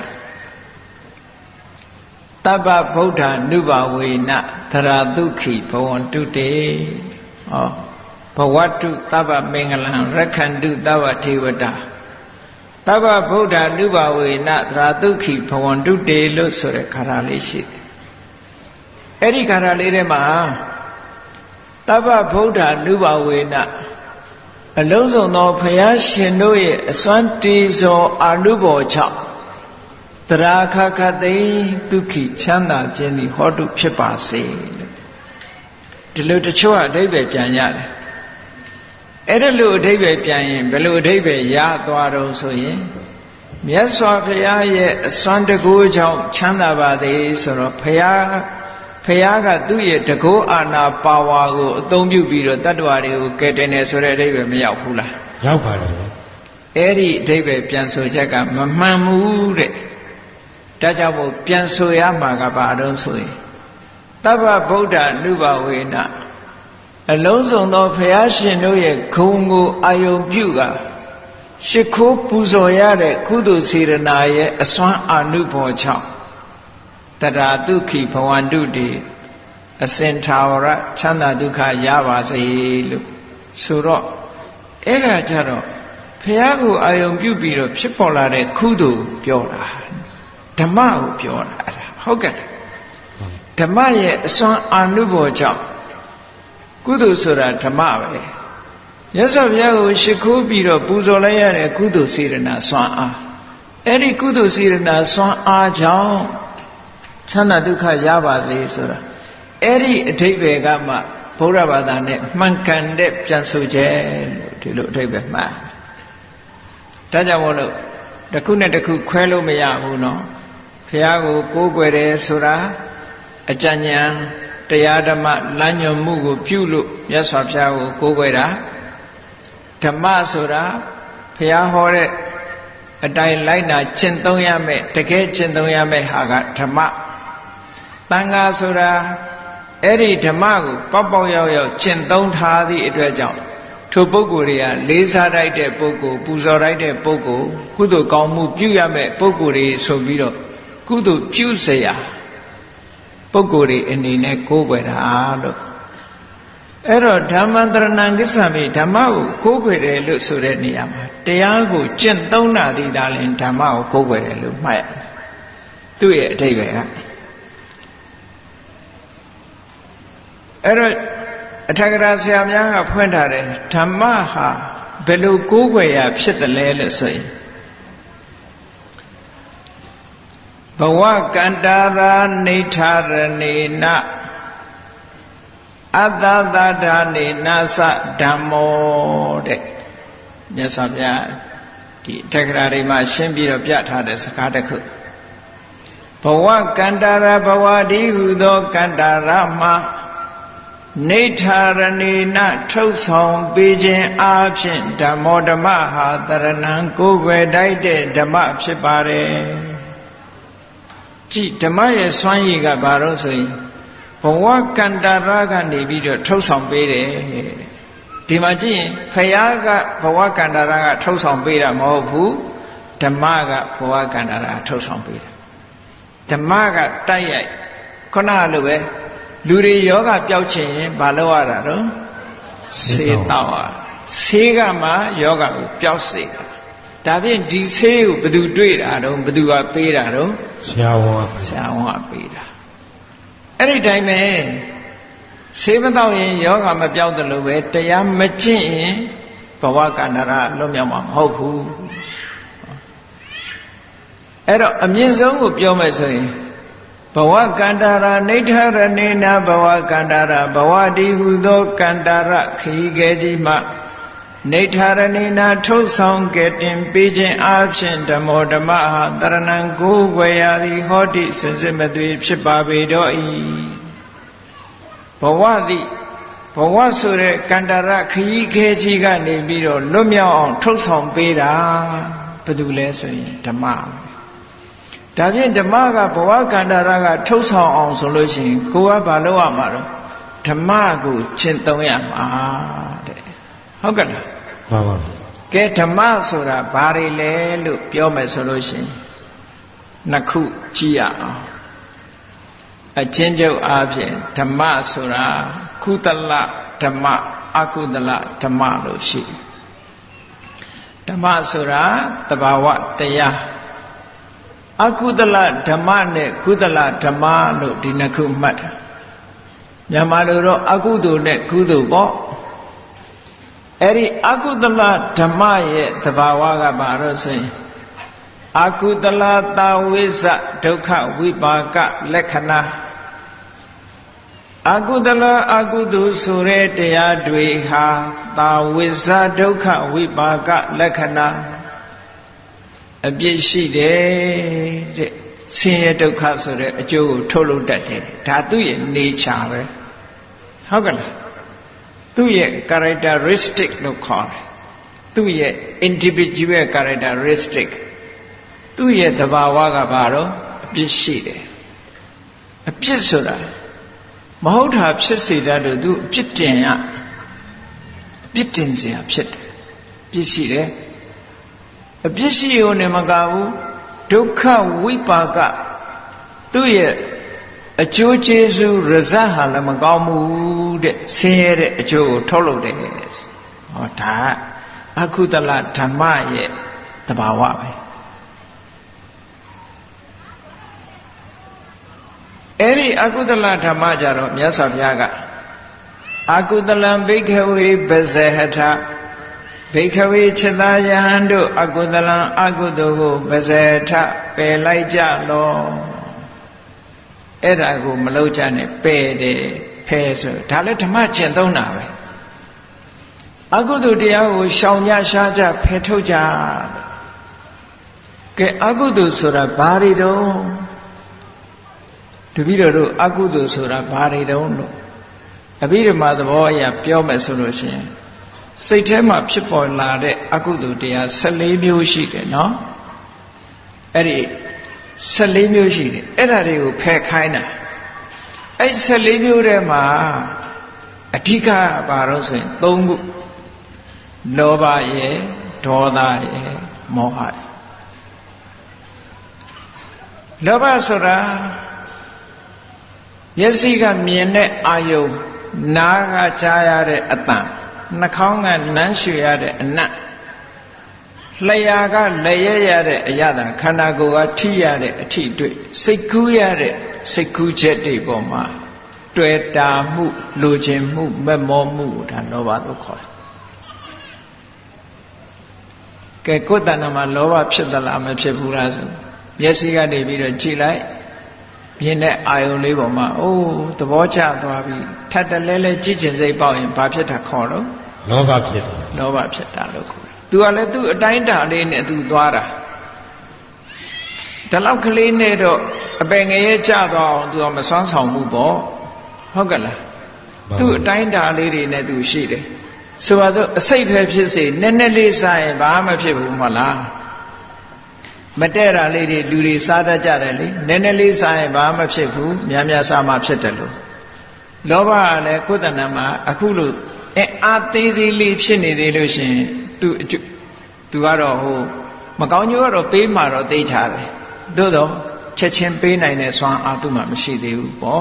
တပ္ပဗုဒ္ဓ ानु ဘဝေနသရတုခိဘဝန္တုတေဟောဘဝတုတပ္ပမင်္ဂလံရက္ခန္တုတပ္ပထေဝတာတပ္ပဗုဒ္ဓ ानु ဘဝေနသရတုခိဘဝန္တုတေလို့ဆိုတဲ့ခါထာလေးရှိတယ်အဲ့ဒီခါထာလေးထဲမှာတပ္ပဗုဒ္ဓ ानु ဘဝေနအလုံးစုံသောဘုရားရှင်တို့ရဲ့အစွမ်းတည်စွာအာနုဘောကြောင့်တရာခခသိဒုက္ခိချမ်းသာခြင်းသည်ဟောတုဖြစ်ပါစေလို့ဒီလိုတချို့အဓိပ္ပာယ်ပြန်ရတယ်အဲ့ဒါလိုအဓိပ္ပာယ်ပြန်ရင်ဘယ်လိုအဓိပ္ပာယ်ရသွားတော့ဆိုရင်မြတ်စွာဘုရားရဲ့အစွမ်းတကူကြောင့်ချမ်းသာပါသည်ဆိုတော့ဘုရားဘုရားကသူ့ရဲ့တကူအာနာပါဝါကိုအသုံးပြုပြီးတော့တတ္တဝါတွေကိုကယ်တင်တယ်ဆိုတဲ့အဓိပ္ပာယ်မရောက်ဘူးလားရောက်ပါတယ်အဲ့ဒီအဓိပ္ပာယ်ပြန်ဆိုချက်ကမမှန်ဘူးတဲ့ဒါကြောင့်မို့ပြန်ဆိုရမှာကဘာတော့ဆိုရင်တပ္ပဗုဒ္ဓ ानु ဘဝေနအလုံးစုံသောဘုရားရှင်တို့ရဲ့ဂုဏ်ကိုအာယုံပြုကရှ िख ိုးပူဇော်ရတဲ့ကုသိုလ်စေရနာရဲ့အစွမ်းအာနုဘောကြောင့်တရာဒုက္ခိဘဝန္တုတေအစင်ထာဝရချမ်းသာဒုက္ခရပါစေလို့ဆိုတော့အဲ့ဒါကြတော့ះကိုအာယုံပြုပြီးတော့ဖြစ်ပေါ်လာတဲ့ကုသိုလ်ပြောတာဓမ္မကိုပြောတာဟုတ်ကဲ့ဓမ္မရဲ့အစွမ်းအာနုဘောကြောင့်ကုသိုလ်ဆိုတာဓမ္မပဲမြတ်စွာဘုရားကိုရှိခိုးပြီးတော့ပူဇော်လိုက်ရတဲ့ကုသိုလ်စေတနာစွမ်းအားအဲ့ဒီကုသိုလ်စေတနာစွမ်းအားကြောင့်ချမ်းသာဒုက္ခရပါစေဆိုတာအဲ့ဒီအဓိပ္ပာယ်ကမှဗုဒ္ဓဘာသာနဲ့မှန်ကန်တဲ့ပြန်ဆိုချက်လို့ဒီလိုအဓိပ္ပာယ်မှန်ဒါကြောင့်မို့လို့တစ်ခုနဲ့တစ်ခုခွဲလို့မရဘူးနော်ဘုရားကိုကိုးကွယ်တယ်ဆိုတာအကြံဉာဏ်တရားဓမ္မလမ်းညွှန်မှုကိုပြုလို့မြတ်စွာဘုရားကိုကိုးကွယ်တာဓမ္မဆိုတာဘုရားဟောတဲ့အတိုင်းလိုက်နာကျင့်သုံးရမယ်တကယ်ကျင့်သုံးရမယ်ဟာကဓမ္မသံဃာဆိုတာအဲ့ဒီဓမ္မကိုပေါက်ပေါက်ရောက်ရောက်ကျင့်သုံးထားသည့်အတွက်ကြောင့်ထိုပုဂ္ဂိုလ်တွေကလေးစားတိုက်တဲ့ပုဂ္ဂိုလ်ပူဇော်တိုက်တဲ့ပုဂ္ဂိုလ်ကုသိုလ်ကောင်းမှုပြုရမယ်ပုဂ္ဂိုလ်တွေဆိုပြီးတော့ကုသိုလ်ပြုเสียပုဂ္ဂိုလ်တွေအနေနဲ့ကိုးကွယ်တာလို့အဲ့တော့ဓမ္မန္တရဏံကိစ္ဆာမိဓမ္မကိုကိုးကွယ်တယ်လို့ဆိုတဲ့နေရာမှာတရားကိုကျင့်သုံးတာဒီသာလင်ဓမ္မကိုကိုးကွယ်တယ်လို့မှတ်ရတယ်သူ့ရဲ့အဓိပ္ပာယ်ကအဲ့တော့အထက်ကရာဆရာများကဖွင့်ထားတယ်ဓမ္မဟာဘယ်လိုကိုးကွယ်ရဖြစ်တယ်လဲလို့ဆိုရင်ဘဝကန္တာရာနေထာရဏေနအတ္တသဒ္ဓာနေနသဓမ္မောတဲ့မြတ်စွာဘုရားဒီအထက်ကရာတွေမှာရှင်းပြီးတော့ပြထားတဲ့စကားတစ်ခုဘဝကန္တာရာဘဝဒီဟုသောကန္တာရာမှာနေထာရဏေနထုတ်ဆောင်ပေးခြင်းအားဖြင့်ဓမ္မောဓမ္မဟာတရဏံကိုယ်ွယ်တိုက်တဲ့ဓမ္မဖြစ်ပါတယ်ကြည့်ဓမ္မရဲ့စွမ်းရည်ကဘာလို့ဆိုရင်ဘဝကန္တာရကနေပြီးတော့ထုတ်ဆောင်ပေးတယ်ဒီမှာကြည့်ရင်ဖယားကဘဝကန္တာရကထုတ်ဆောင်ပေးတာမဟုတ်ဘူးဓမ္မကဘဝကန္တာရထုတ်ဆောင်ပေးတာဓမ္မကတိုက်ရိုက်ခုနလိုပဲလူတွေယောဂပျောက်ချင်ရင်ဘာလုပ်ရတာတော့ဆေးတောက်ရဆေးကမှယောဂကိုပျောက်စေတာဒါဖြင့်ဒီဆေးကိုဘယ်သူတွေ့တာတော့ဘယ်သူကပေးတာတော့ဆရာဝန်ဆရာဝန်ကပေးတာအဲ့ဒီတိုင်းပဲဆေးမတော့ရင်ယောဂမပျောက်တယ်လို့ပဲတရားမကျင့်ရင်ဘဝကန္တရာလွတ်မြောက်မှာမဟုတ်ဘူးအဲ့တော့အမြင့်ဆုံးကိုပြောမယ်ဆိုရင်ဘဝကန္တာရနေထရဏေနဘဝကန္တာရဘဝတိဟုသောကန္တာရခီးခဲကြီးမှနေထရဏေနထုတ်ဆောင်ကဲ့တင်ပေးခြင်းအပြင်ဓမ္မောဓမ္မဟာတရဏံကိုယ်ွယ်ရာသည်ဟောတိစင်စစ်မသွေဖြစ်ပါပေတော့၏ဘဝသည်ဘဝဆိုတဲ့ကန္တာရခီးခဲကြီးကနေပြီးတော့လွတ်မြောက်အောင်ထုတ်ဆောင်ပေးတာဘယ်သူလဲဆိုရင်ဓမ္မဒါဖြင့်ဓမ္မကဘဝကန္တာရကထုတ်ဆောင်အောင်ဆိုလို့ရှိရင်ကိုကဘာလုပ်ရမှာတော့ဓမ္မကိုကျင့်သုံးရမှာတဲ့ဟုတ်ကဲ့လားမှန်ပါကဲဓမ္မဆိုတာဘာတွေလဲလို့ပြောမယ်ဆိုလို့ရှိရင်နှစ်ခုကြည့်ရအောင်အချင်းချုပ်အားဖြင့်ဓမ္မဆိုတာကုသလဓမ္မအကုသလဓမ္မလို့ရှိတယ်ဓမ္မဆိုတာတဘာဝတရားအကုသလဓမ္မနဲ့ကုသလဓမ္မလို့ဒီနှစ်ခုမှတ်တာမြန်မာလိုတော့အကုသိုလ်နဲ့ကုသိုလ်ပေါ့အဲ့ဒီအကုသလဓမ္မရဲ့သဘာဝကဘာလို့ဆိုရင်အကုသလတာဝိဇဒုက္ခဝိပါကလက္ခဏာအကုသလအကုသိုလ်ဆိုတဲ့တရားတွေဟာတာဝိဇဒုက္ခဝိပါကလက္ခဏာအပြစ်ရှိတယ်တဲ့ဆင်းရဲဒုက္ခဆိုတဲ့အကျိုးကိုထုတ်လုပ်တတ်တယ်ဒါသူ့ရဲ့ nature ပဲဟုတ်ကဲ့လားသူ့ရဲ့ characteristic လို့ခေါ်တယ်သူ့ရဲ့ individual characteristic သူ့ရဲ့သဘာဝကဘာတော့အပြစ်ရှိတယ်အပြစ်ဆိုတာမဟုတ်တာဖြစ်စေတတ်လို့သူအပြစ်တင်ရအပြစ်တင်เสียဖြစ်တယ်အပြစ်ရှိတယ်အပြစ်ရှိရုံနဲ့မကဘူးဒုက္ခဝိပါကသူ့ရဲ့အကျိုးကျေးဇူးရဇတ်ဟာလည်းမကောင်းဘူးတဲ့ဆင်းရဲတဲ့အကျိုးကိုထုတ်လုပ်တယ်ဟောဒါအအကုသလဓမ္မရဲ့သဘာဝပဲအဲ့ဒီအကုသလဓမ္မကြတော့မြတ်စွာဘုရားကအကုသလံဘိက္ခဝေပဇဟထဘိက္ခဝေจิตာယဟန်တို့အကုသလံအကုသိုလ်ကိုပဇဟထပယ်လိုက်ကြလောအဲ့ဒါကိုမလုပ်ကြနဲ့ပယ်တယ်ဖယ်ဆိုဒါလည်းဓမ္မကျင့်သုံးတာပဲအကုသိုလ်တရားကိုရှောင်ကြရှားကြဖယ်ထုတ်ကြကဲအကုသိုလ်ဆိုတာဘာတွေတုံးတပည့်တော်တို့အကုသိုလ်ဆိုတာဘာတွေတုံးလို့အဘိဓမ္မာသဘောအရပြောမယ်ဆိုလို့ရှိရင်စိတ်ထဲမှာဖြစ်ပေါ်လာတဲ့အကုသိုလ်တရားဆယ်လေးမျိုးရှိတယ်နော်အဲ့ဒီဆယ်လေးမျိုးရှိတယ်အဲ့ဒါတွေကိုဖယ်ခိုင်းတာအဲ့ဆယ်လေးမျိုးထဲမှာအဓိကဘာလို့ဆိုရင်သုံးခုလောဘရဲ့ဒေါသရဲ့မောဟရဲ့လောဘဆိုတာမျက်စိကမြင်တဲ့အာယုံနားကကြားရတဲ့အသံနှာခေါင်းကနမ်းရှူရတဲ့အနတ်လျှာကလည်းရရတဲ့အရသာခန္ဓာကိုယ်ကထိရတဲ့အထိတွေ့စိတ်ကူးရတဲ့စိတ်ကူးချက်တွေပေါ်မှာတွေ့တာမှုလိုချင်မှုမက်မောမှုဒါလောဘလို့ခေါ်တယ်ကဲကိုယ်တဏ္ဍာမှာလောဘဖြစ်သလားမဖြစ်ဘူးလားဆိုမျက်စိကနေပြီးတော့ကြည့်လိုက်မြင်တဲ့အာယုံလေးပေါ်မှာအိုးသဘောကျသွားပြီထပ်တလဲလဲကြည့်ချင်စိတ်ပေါက်ရင်ဘာဖြစ်တာခေါ်တော့လောဘဖြစ်တာလောဘဖြစ်တာလို့ခေါ်တယ်သူကလည်းသူ့အတိုင်းတာလေးနဲ့သူသွားတာဒီလောက်ကလေးနဲ့တော့အပင်ငရဲကျသွားအောင်သူကမစွမ်းဆောင်ဘူးပေါ့ဟုတ်ကဲ့လားသူ့အတိုင်းတာလေးတွေနဲ့သူရှိတယ်ဆိုပါစို့အစိတ်ပဲဖြစ်စေနည်းနည်းလေးစားရင်ဘာမှဖြစ်ဘူးမဟုတ်လားမတဲ့တာလေးတွေလူတွေစားတတ်ကြတယ်လေနည်းနည်းလေးစားရင်ဘာမှဖြစ်ဘူးများများစားမှဖြစ်တယ်လို့လောဘကလည်းကိုယ်တဏ္ဍာမှာအခုလို့အဲအာသေးသေးလေးဖြစ်နေသေးလို့ရှင်သူသူကတော့ဟိုမကောင်းကျိုးကတော့ပေးမှတော့သိချတယ်သို့တော့ချက်ချင်းပေးနိုင်တဲ့စွမ်းအားသူမှမရှိသေးဘူးပေါ့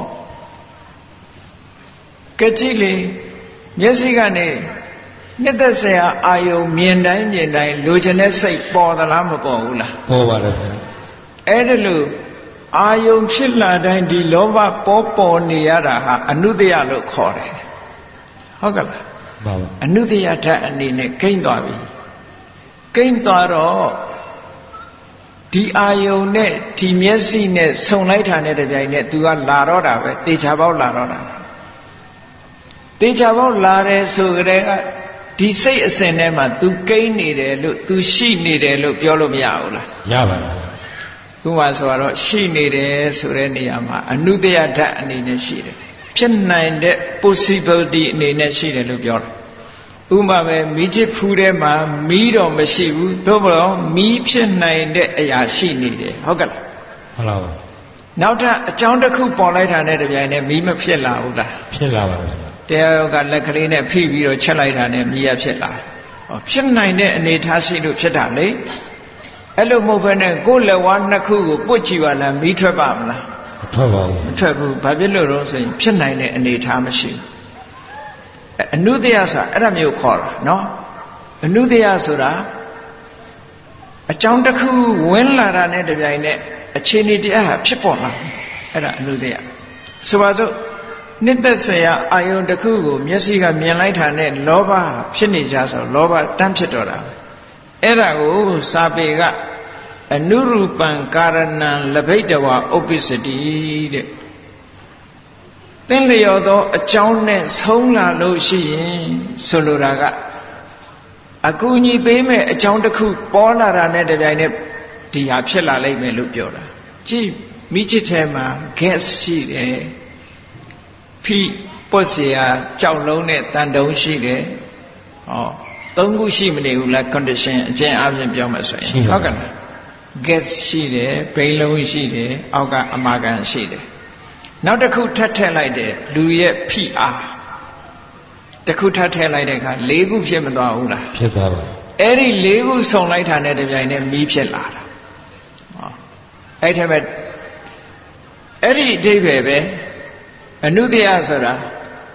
ကကြည့်လေမျက်စိကနေနှစ်သက်စရာအာယုံမြင်တိုင်းမြင်တိုင်းလိုချင်တဲ့စိတ်ပေါ်သလားမပေါ်ဘူးလားပေါ်ပါတယ်ခင်ဗျအဲ့ဒါလို့အာယုံဖြစ်လာတိုင်းဒီလောဘပေါ်ပေါ်နေရတာဟာအနုတ္တယလို့ခေါ်တယ်ဟုတ်ကဲ့လားမှန်ပါအနုတ္တယဓာတ်အနေနဲ့ကိမ့်သွားပြီကိမ့်သွားတော့ဒီအာယုံနဲ့ဒီမျက်စိနဲ့ဆုံလိုက်တာနဲ့တပြိုင်နက်သူကလာတော့တာပဲတေချာပေါက်လာတော့တာတေချာပေါက်လာတယ်ဆိုကြတဲ့ကဒီစိတ်အစဉ်ထဲမှာ तू ကိန်းနေတယ်လို့ तू ရှိနေတယ်လို့ပြောလို့မရဘူးလားရပါတယ်ဥပမာဆိုတော့ရှိနေတယ်ဆိုတဲ့နေရာမှာအနုတ္တယဓာတ်အနေနဲ့ရှိတယ်ဖြစ်နိုင်တဲ့ possibility အနေနဲ့ရှိတယ်လို့ပြောတယ်ဥပမာပဲမိချစ်ဖူးထဲမှာမီးတော့မရှိဘူးသို့မဟုတ်မီးဖြစ်နိုင်တဲ့အရာရှိနေတယ်ဟုတ်ကဲ့လားဟုတ်လားနောက်ထပ်အကြောင်းတစ်ခုပေါ်လိုက်တာနဲ့တပြိုင်တည်းမီးမဖြစ်လာဘူးလားဖြစ်လာပါတယ်တရားကလက်ကလေးနဲ့ဖိပြီးတော့ချက်လိုက်တာနဲ့မြည်ရဖြစ်လာဟောဖြစ်နိုင်တဲ့အနေထားရှိလို့ဖြစ်တာလေအဲ့လိုမဟုတ်ဘဲနဲ့ကိုယ်လက်ဝါးနှစ်ခုကိုပုတ်ကြည့်ပါလားမီးထွက်ပါမလားမထွက်ပါဘူးမထွက်ဘူးဘာဖြစ်လို့လဲဆိုရင်ဖြစ်နိုင်တဲ့အနေထားမရှိဘူးအနုတ္တယဆိုတာအဲ့ဒါမျိုးခေါ်တာနော်အနုတ္တယဆိုတာအကြောင်းတစ်ခုဝင်လာတာနဲ့တပြိုင်နက်အခြေအနေတရားဟာဖြစ်ပေါ်လာအဲ့ဒါအနုတ္တယဆိုပါစို့နှစ်သက်စရာအာယုံတစ်ခုကိုမျက်စိကမြင်လိုက်တာနဲ့လောဘဖြစ်နေကြဆိုလောဘတန်းဖြစ်တော့တာအဲ့ဒါကိုစာပေကအနုရူပံကာရဏံလဘိတဝဥပ္ပစ္စတိတဲ့သင်လျော်သောအကြောင်းနဲ့ဆုံးလာလို့ရှိရင်ဆိုလိုတာကအကူအညီပေးမဲ့အကြောင်းတစ်ခုပေါ်လာတာနဲ့တပြိုင်နက်ဒီဟာဖြစ်လာလိမ့်မယ်လို့ပြောတာကြည့်မိချစ်ထဲမှာ gas ရှိတယ်ဖိပွက်เสียကြောက်လုံးနဲ့တန်တုံးရှိတယ်ဟောသုံးခုရှိမနေဘူးလား condition အကျဉ်းအပြင်ပြောမှဆိုရင်ဟုတ်ကဲ့လား gas ရှိတယ်ဘိန်းလုံးရှိတယ်အောက်ကအမာကန်ရှိတယ်နောက်တစ်ခုထပ်ထည့်လိုက်တယ်လူရဲ့ဖိအားတစ်ခုထပ်ထည့်လိုက်တဲ့အခါ၄ခုဖြစ်မသွားဘူးလားဖြစ်သွားပါအဲ့ဒီ၄ခုစုံလိုက်တာနဲ့တပြိုင်နက်မီးဖြစ်လာတာဟောအဲ့ထက်ပဲအဲ့ဒီအဓိပ္ပာယ်ပဲအနုတ္တယဆိုတာ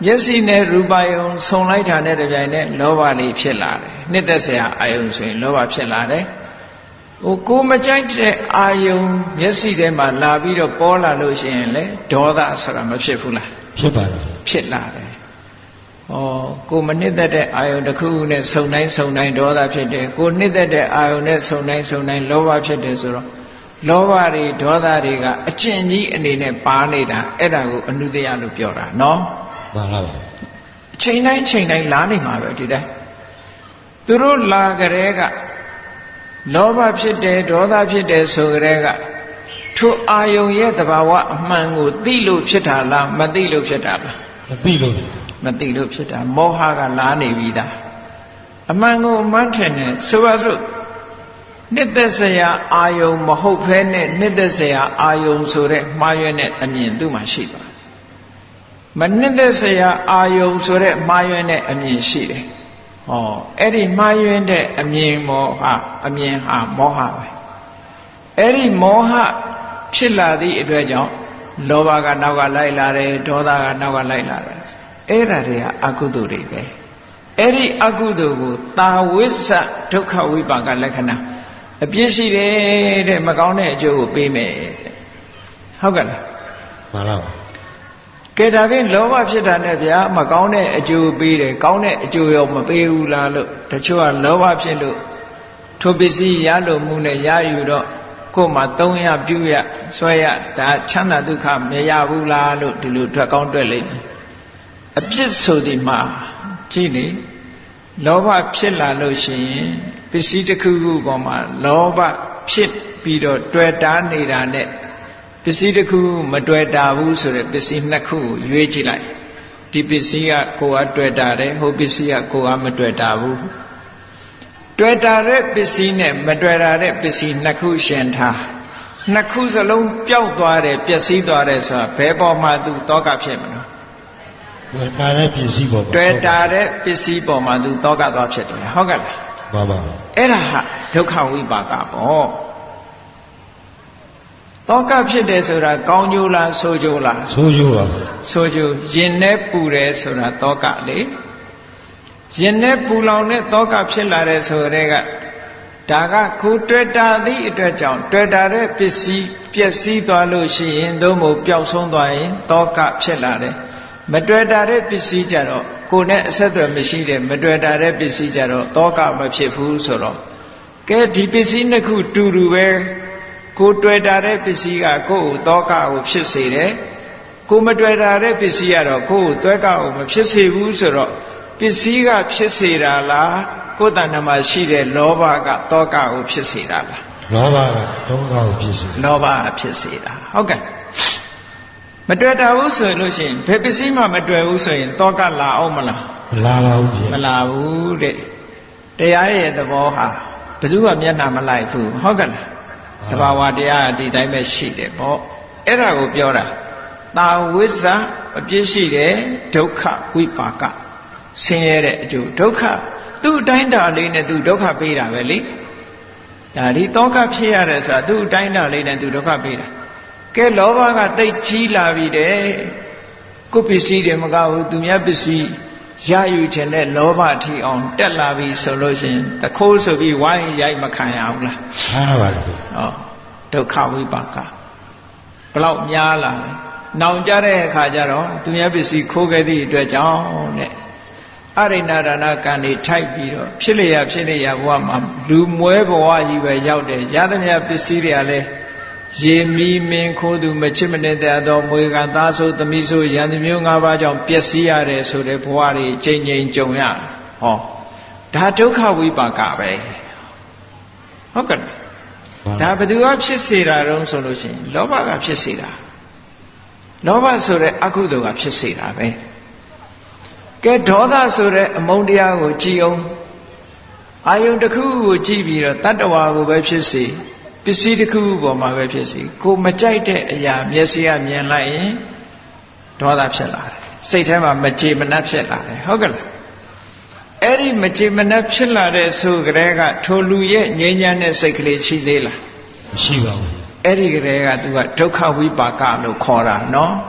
မျက်စိနဲ့ရူပယုံဆုံလိုက်တာနဲ့တပြိုင်နက်လောဘလေးဖြစ်လာတယ်နှစ်သက်စရာအာယုံဆိုရင်လောဘဖြစ်လာတယ်ဟိုကိုမကြိုက်တဲ့အာယုံမျက်စိထဲမှာလာပြီးတော့ပေါ်လာလို့ရှိရင်လေဒေါသဆိုတာမဖြစ်ဘူးလားဖြစ်ပါတယ်ဖြစ်လာတယ်ဩကိုမနှစ်သက်တဲ့အာယုံတစ်ခုခုနဲ့ဆုံတိုင်းဆုံတိုင်းဒေါသဖြစ်တယ်ကိုနှစ်သက်တဲ့အာယုံနဲ့ဆုံတိုင်းဆုံတိုင်းလောဘဖြစ်တယ်ဆိုတော့လောဘတွေဒေါသတွေကအကျင့်ကြီးအနေနဲ့ပါနေတာအဲ့ဒါကိုအနုတ္တယလို့ပြောတာနော်မှန်ပါပါအချိန်တိုင်းချိန်တိုင်းလာနေမှာပဲဒီတိုင်းသူတို့လာကြတဲ့ကလောဘဖြစ်တယ်ဒေါသဖြစ်တယ်ဆိုကြတဲ့ကထိုအာယုံရဲ့သဘာဝအမှန်ကိုသိလို့ဖြစ်တာလားမသိလို့ဖြစ်တာလားမသိလို့မသိလို့ဖြစ်တာမောဟကလာနေပြီသားအမှန်ကိုမှန်းထင်တယ်ဆိုပါစို့နှစ်သက်စရာအာယုံမဟုတ်ဘဲနဲ့နှစ်သက်စရာအာယုံဆိုတဲ့မှားရွက်တဲ့အမြင်သူ့မှာရှိပါမနှစ်သက်စရာအာယုံဆိုတဲ့မှားရွက်တဲ့အမြင်ရှိတယ်ဟောအဲ့ဒီမှားရွက်တဲ့အမြင်မောဟအမြင်ဟာမောဟပဲအဲ့ဒီမောဟဖြစ်လာသည့်အတွက်ကြောင့်လောဘကနောက်ကလိုက်လာတယ်ဒေါသကနောက်ကလိုက်လာတယ်အဲ့ဒါတွေကအကုသိုလ်တွေပဲအဲ့ဒီအကုသိုလ်ကိုတာဝိစ္စဒုက္ခဝိပါကလက္ခဏာအပြစ်ရှိတယ်တဲ့မကောင်းတဲ့အကျိုးကိုပေးမယ်တဲ့ဟုတ်ကဲ့လားမှန်ပါပါကဲဒါဖြင့်လောဘဖြစ်တာနဲ့ဗျာမကောင်းတဲ့အကျိုးပေးတယ်ကောင်းတဲ့အကျိုးရောမပေးဘူးလားလို့တချို့ကလောဘဖြစ်လို့ထိုပစ္စည်းရလို့မှုနဲ့ရယူတော့ကိုယ်မှာသုံးရပြုရဆွဲရဒါချမ်းသာဒုက္ခမရဘူးလားလို့ဒီလိုထွက်ကောင်းတွေ့လိမ့်မယ်အပြစ်ဆိုဒီမှာကြည့်လေလောဘဖြစ်လာလို့ရှိရင်ပစ္စည်းတစ်ခုခုပေါ်မှာလောဘဖြစ်ပြီးတော့တွေ့တာနေတာနဲ့ပစ္စည်းတစ်ခုမတွေ့တာဘူးဆိုတဲ့ပစ္စည်းနှစ်ခုကိုရွေးကြည့်လိုက်ဒီပစ္စည်းကကိုယ်ကတွေ့တာတယ်ဟိုပစ္စည်းကကိုယ်ကမတွေ့တာဘူးတွေ့တာတဲ့ပစ္စည်းနဲ့မတွေ့တာတဲ့ပစ္စည်းနှစ်ခုရှင်ထားနှစ်ခုစလုံးပျောက်သွားတယ်ပျက်စီးသွားတယ်ဆိုတာဘယ်ပေါ်မှာသူတောကဖြစ်မလို့တွေ့တာတဲ့ပစ္စည်းပေါ်တွေ့တာတဲ့ပစ္စည်းပေါ်မှာသူတောကသွားဖြစ်တယ်ဟုတ်ကဲ့လားမှန်ပါအဲ့ဒါဟာဒုက္ခဝိပါကပေါ့တောကဖြစ်တယ်ဆိုတာကောင်းကျိုးလားဆိုးကျိုးလားဆိုးကျိုးပါဆိုးကျိုးရင်နဲ့ပူတယ်ဆိုတာတောကလေရင်နဲ့ပူလောင်တဲ့တောကဖြစ်လာတဲ့ဆိုတဲ့ကဒါကကိုတွေ့တာသည့်အတွက်ကြောင့်တွေ့တာတဲ့ပစ္စည်းပျက်စီးသွားလို့ရှိရင်သို့မဟုတ်ပျောက်ဆုံးသွားရင်တောကဖြစ်လာတယ်မတွေ့တာတဲ့ပစ္စည်းကြတော့ကိုယ်နဲ့အဆက်အသွယ်မရှိတဲ့မတွေ့တာတဲ့ပစ္စည်းကြတော့တောကမဖြစ်ဘူးဆိုတော့ကဲဒီပစ္စည်းနှစ်ခုတူတူပဲကိုတွေ့တာတဲ့ပစ္စည်းကကိုယ့်ကိုတောကကိုဖြစ်စေတယ်ကိုမတွေ့တာတဲ့ပစ္စည်းကတော့ကိုယ့်ကိုတွဲကကိုမဖြစ်စေဘူးဆိုတော့ပစ္စည်းကဖြစ်စေတာလားကိုယ်တဏ္ဍမှာရှိတဲ့လောဘကတောကကိုဖြစ်စေတာလားလောဘကတောကကိုဖြစ်စေလောဘဖြစ်စေတာဟုတ်ကဲ့မတွေ့တာဘူးဆိုလို့ရှိရင်ဘယ်ပစ္စည်းမှမတွေ့ဘူးဆိုရင်တောကလာအောင်မလားမလာပါဘူးမလာဘူးတဲ့တရားရဲ့သဘောဟာဘယ်သူမှမျက်နှာမလိုက်ဘူးဟုတ်ကဲ့လားတဘာဝတရားဒီတိုင်းပဲရှိတယ်ပေါ့အဲ့ဒါကိုပြောတာတာဝိဇ္ဇအပြစ်ရှိတယ်ဒုက္ခဝိပါကဆင်းရဲတဲ့အကျိုးဒုက္ခသူ့အတိုင်းတာလေးနဲ့သူဒုက္ခပေးတာပဲလေဒါဒီတောကဖြစ်ရတဲ့ဆိုတာသူ့အတိုင်းတာလေးနဲ့သူဒုက္ခပေးတာကဲလောဘကတိတ်ကြီးလာပြီတဲ့ကိုပစ္စည်းတွေမကဘူးသူများပစ္စည်းရယူခြင်းနဲ့လောဘထီအောင်တက်လာပြီဆိုလို့ရှိရင်တခိုးဆိုပြီးဝိုင်းရိုက်မခံရဘူးလားခံရပါတယ်ဟောဒုက္ခဝိပါကဘလောက်များလာလဲနောင်ကြတဲ့အခါကျတော့သူများပစ္စည်းခိုးခဲ့သည့်အတွက်ကြောင့်တဲ့အရိဏဒါနကံတွေထိုက်ပြီးတော့ဖြစ်လျက်ဖြစ်လျက်ဘဝမှာလူမွဲဘဝကြီးပဲရောက်တယ်ရသမျှပစ္စည်းတွေကလည်းရေမီမင်းခိုးသူမချစ်မနေတဲ့သောမွေကသားဆိုသမီးဆိုရန်သူမျိုး၅ပါးကြောင့်ပျက်စီးရတယ်ဆိုတဲ့ဘဝတွေချိန်ချိန်ကြုံရဟောဒါဒုက္ခဝိပါကပဲဟုတ်ကဲ့ဒါဘယ်သူကဖြစ်စေတာတုံးဆိုလို့ရှိရင်လောဘကဖြစ်စေတာလောဘဆိုတဲ့အကုသိုလ်ကဖြစ်စေတာပဲကဲဒေါသဆိုတဲ့အမုန်းတရားကိုကြည်အောင်အာယုန်တစ်ခုကိုကြည်ပြီးတော့တတ္တဝါကိုပဲဖြစ်စေပစ္စည်းတစ်ခုပေါ်မှာပဲဖြစ်စေကိုမကြိုက်တဲ့အရာမျက်စိကမြင်လိုက်ရင်ဒေါသဖြစ်လာတယ်စိတ်ထဲမှာမကြေမနပ်ဖြစ်လာတယ်ဟုတ်ကဲ့လားအဲ့ဒီမကြေမနပ်ဖြစ်လာတဲ့ဆိုကြတဲ့ကထိုလူရဲ့ငြိမ်းချမ်းတဲ့စိတ်ကလေးရှိသေးလားမရှိပါဘူးအဲ့ဒီကြတဲ့ကသူကဒုက္ခဝိပါကလို့ခေါ်တာနော်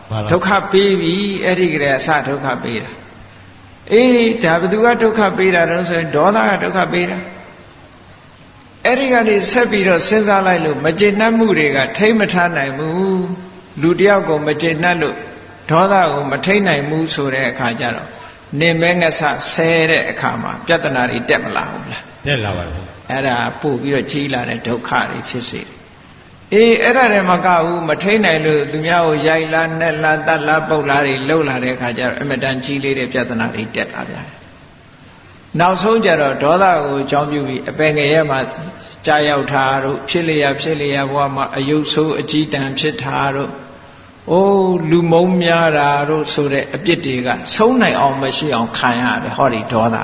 ဒုက္ခပေးပြီအဲ့ဒီကလေးအစဒုက္ခပေးတာအေးဒါဘယ်သူကဒုက္ခပေးတာတော့ဆိုရင်ဒေါသကဒုက္ခပေးတာအဲ့ဒီကနေဆက်ပြီးတော့စဉ်းစားလိုက်လို့မကျေနပ်မှုတွေကထိမ့်မထားနိုင်ဘူးလူတယောက်ကိုမကျေနပ်လို့ဒေါသကိုမထိမ့်နိုင်ဘူးဆိုတဲ့အခါကျတော့နေမဲငဆဆဲတဲ့အခါမှာပြဿနာတွေတက်မလာဘူးလားတက်လာပါဘူးအဲ့ဒါပို့ပြီးတော့ကြီးလာတဲ့ဒုက္ခတွေဖြစ်စေတယ်အေးအဲ့ဒါတွေမကဘူးမထိန်နိုင်လို့သူများကိုရိုက်လားနဲ့လားတတ်လားပုတ်လားတွေလှုပ်လာတဲ့အခါကျတော့အမတန်ကြီးလေးတဲ့ပြဿနာတွေတက်လာပြန်တယ်နောက်ဆုံးကျတော့ဒေါသကိုအကြောင်းပြုပြီးအပင်ငရဲမှာကြာရောက်တာတို့ဖြစ်လျာဖြစ်လျာဘဝမှာအယုတ်ဆိုးအကြီးတန်းဖြစ်တာတို့အိုးလူမုံများတာတို့ဆိုတဲ့အပြစ်တွေကဆုံးနိုင်အောင်မရှိအောင်ခံရတယ်ဟောဒီဒေါသ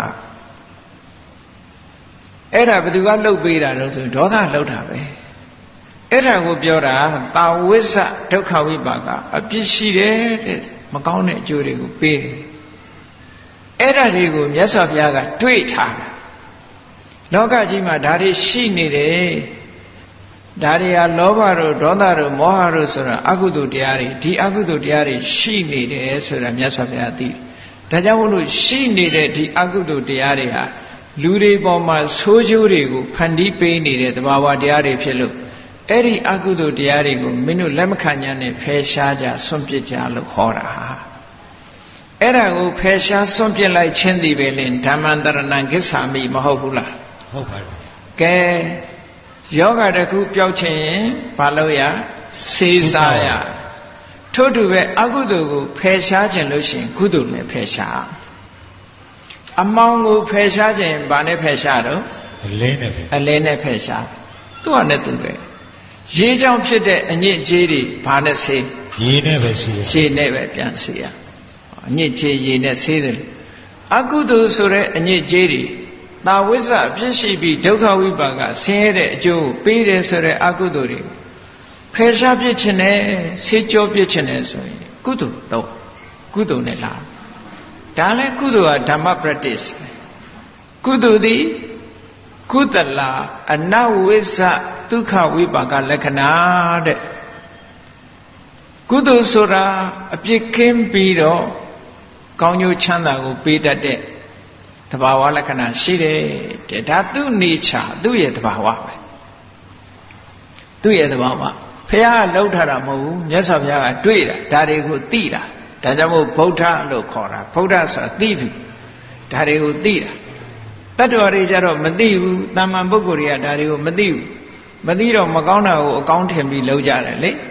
အဲ့ဒါဘယ်သူကလှုပ်ပေးတာလို့ဆိုဒေါသလှုပ်တာပဲအဲ့ဒါကိုပြောတာတာဝိဇ္ဇဒုက္ခဝိပါကအပြစ်ရှိတယ်တဲ့မကောင်းတဲ့အကျိုးတွေကိုပေးတယ်အဲ့ဒါတွေကိုမြတ်စွာဘုရားကတွေ့ထားတာလောကကြီးမှာဒါတွေရှိနေတယ်ဒါတွေဟာလောဘတို့ဒေါသတို့မောဟတို့ဆိုတာအကုသိုလ်တရားတွေဒီအကုသိုလ်တရားတွေရှိနေတယ်ဆိုတာမြတ်စွာဘုရားသိတယ်ဒါကြောင့်မို့လို့ရှိနေတဲ့ဒီအကုသိုလ်တရားတွေဟာလူတွေပေါ်မှာဆိုးကျိုးတွေကိုဖန်တီးပေးနေတဲ့သဘာဝတရားတွေဖြစ်လို့အဲ့ဒီအကုသိုလ်တရားတွေကိုမင်းတို့လက်မခံညာနဲ့ဖယ်ရှားကြဆွန့်ပစ်ကြလို့ဟောတာဟာအဲ့ဒါကိုဖယ်ရှားဆွန့်ပစ်လိုက်ခြင်းဒီပဲလင်ဓမ္မန္တရဏံကိစ္ဆာမိမဟုတ်ဘူးလားဟုတ်ပါတယ်ကဲယောဂတစ်ခုပျောက်ခြင်းရင်ဘာလို့ရစေစားရထို့တူပဲအကုသိုလ်ကိုဖယ်ရှားခြင်းလို့ရှိရင်ကုသိုလ်နဲ့ဖယ်ရှားအမောင်ကိုဖယ်ရှားခြင်းဘာနဲ့ဖယ်ရှားတော့အလင်းနဲ့ဖယ်အလင်းနဲ့ဖယ်ရှားသူ့ဟာနဲ့သူပဲရေကြောင့်ဖြစ်တဲ့အညစ်အကြေးတွေဘာနဲ့ဆေးရေနဲ့ပဲဆေးရေနဲ့ပဲပြန်ဆေးရအညစ်အကြေးရေနဲ့ဆေးတယ်အကုသိုလ်ဆိုတဲ့အညစ်အကြေးတွေတာဝိဇ္ဇဖြစ်ရှိပြီးဒုက္ခဝိပါကဆင်းရဲတဲ့အကျိုးပေးတယ်ဆိုတဲ့အကုသိုလ်တွေဖယ်ရှားပြစ်ခြင်းနဲ့ဆေးကြောပြစ်ခြင်းနဲ့ဆိုရင်ကုသိုလ်တော့ကုသိုလ်နဲ့လာဒါလည်းကုသိုလ်ဟာဓမ္မ practice ကုသိုလ်သည်ကုသလာအနဝိဇ္ဇဒုက္ခဝိပါကလက္ခဏာတဲ့ကုသိုလ်ဆိုတာအပြစ်ကင်းပြီးတော့ကောင်းကျိုးချမ်းသာကိုပေးတတ်တဲ့သဘာဝလက္ခဏာရှိတယ်တဲ့ဒါသူ့နေချာသူ့ရဲ့သဘာဝပဲသူ့ရဲ့သဘာဝဘုရားကလှုပ်ထားတာမဟုတ်ဘူးမြတ်စွာဘုရားကတွေ့တာဒါတွေကိုသိတာဒါကြောင့်မို့ဗုဒ္ဓလို့ခေါ်တာဗုဒ္ဓဆိုတာသိသူဒါတွေကိုသိတာတတ္တဝါတွေကြတော့မသိဘူးတာမန်ပုဂ္ဂိုလ်တွေကဒါတွေကိုမသိဘူးမသိတော့မကောင်းတာကိုအကောင်းထင်ပြီးလှုပ်ကြတယ်လေ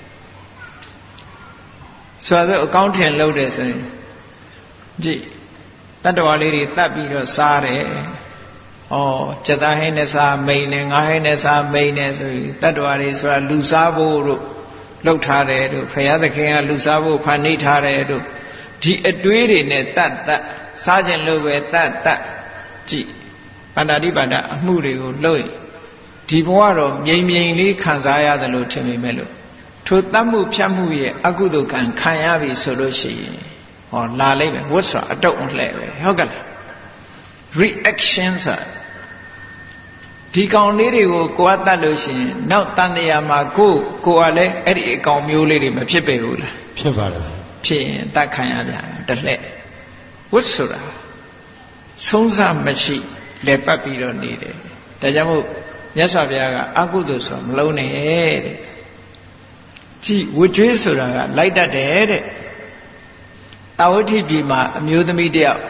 ဆိုတော့အကောင်းထင်လှုပ်တယ်ဆိုရင်ကြည့်တတ္တဝါလေးတွေတတ်ပြီးတော့စားတယ်ဩကြက်သားဟင်းနဲ့စားမိန်နဲ့ငါးဟင်းနဲ့စားမိန်နဲ့ဆိုရင်တတ္တဝါတွေဆိုတာလူစားဖို့တို့လှုပ်ထားတယ်တို့ဖရာသခင်ကလူစားဖို့ဖန်နှိပ်ထားတယ်တို့ဒီအတွေးတွေနဲ့တတ်တတ်စားခြင်းလို့ပဲတတ်တတ်ကြည့်ပန္နာတိပါဒအမှုတွေကိုလှုပ်ဒီဘဝတော့ငြိမ်ငြိမ်လေးခံစားရတယ်လို့ထင်မိမဲ့လို့ထိုတတ်မှုဖြတ်မှုရဲ့အကုသိုလ်ကံခံရပြီဆိုလို့ရှိရင်ဟောလာလိုက်ပဲဝတ်စွာအတုံးလှဲ့ပဲဟုတ်ကဲ့လား reactions ဒီကောင်လေးတွေကိုကိုယ်ကတတ်လို့ရှိရင်နောက်တန်တရားမှာကိုယ်ကိုယ်ကလည်းအဲ့ဒီအကောင်မျိုးလေးတွေမဖြစ်ပေဘူးလားဖြစ်ပါတယ်ဖြစ်ရင်တတ်ခံရပြန်တလှဲ့ဝတ်ဆိုတာဆုံးစမရှိလဲပတ်ပြီးတော့နေတယ်ဒါကြောင့်မို့မြတ်စွာဘုရားကအကုသိုလ်ဆိုမလုံးနဲ့တဲ့ကြည်ဝကြွေးဆိုတာကလိုက်တတ်တယ်တဲ့တာဝတိပြည်မှာအမျိုးသမီးတယောက်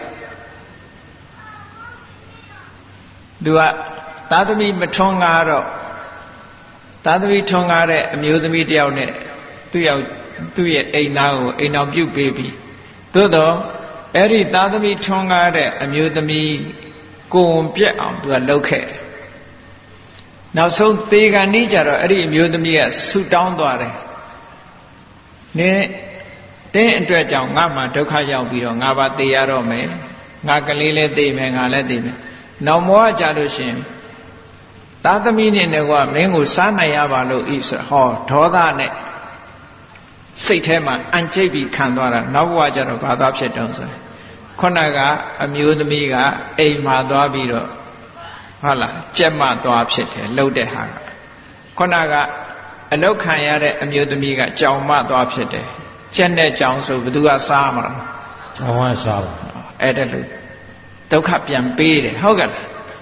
သူကသားသမီးမထွန်းကားတော့သားသမီးထွန်းကားတဲ့အမျိုးသမီးတယောက်နဲ့သူ့ယောက်သူ့ရဲ့အိမ်သားကိုအိမ်တော်ပြုတ်ပေးပြီးသို့တော့အဲ့ဒီသားသမီးထွန်းကားတဲ့အမျိုးသမီးကိုယ်ပြက်အောင်သူကလှုပ်ခဲ့တယ်နောက်ဆုံးသေကံဤကြတော့အဲ့ဒီအမျိုးသမီးကဆူတောင်းသွားတယ်နင်းတင်းအတွက်ကြောင့်ငါမှဒုက္ခရောက်ပြီးတော့ငါပါသေရတော့မယ်ငါကလေးလည်းသေမယ်ငါလည်းသေမယ်နောက်မောကကြလို့ရှိရင်သားသမီးနဲ့ကမင်းကိုစားနိုင်ရပါလို့ဤဆိုဟောဒေါသနဲ့စိတ်ထဲမှာအံ့ကျိတ်ပြီးခံသွားတာနောက်ဘဝကျတော့ဘာသာဖြစ်တုံးဆိုခုနကအမျိုးသမီးကအိမ်မှာသွားပြီးတော့ဟုတ်လားကြက်မှသွားဖြစ်တယ်လှုပ်တဲ့ဟာကခုနကအလုတ်ခံရတဲ့အမျိုးသမီးကကြောင်မှသွားဖြစ်တယ်ကျက်တဲ့ကြောင်ဆိုဘယ်သူကစားမှာလဲကျောင်းဝမ်းစားပါအဲ့ဒါလို့ဒုက္ခပြန်ပေးတယ်ဟုတ်ကဲ့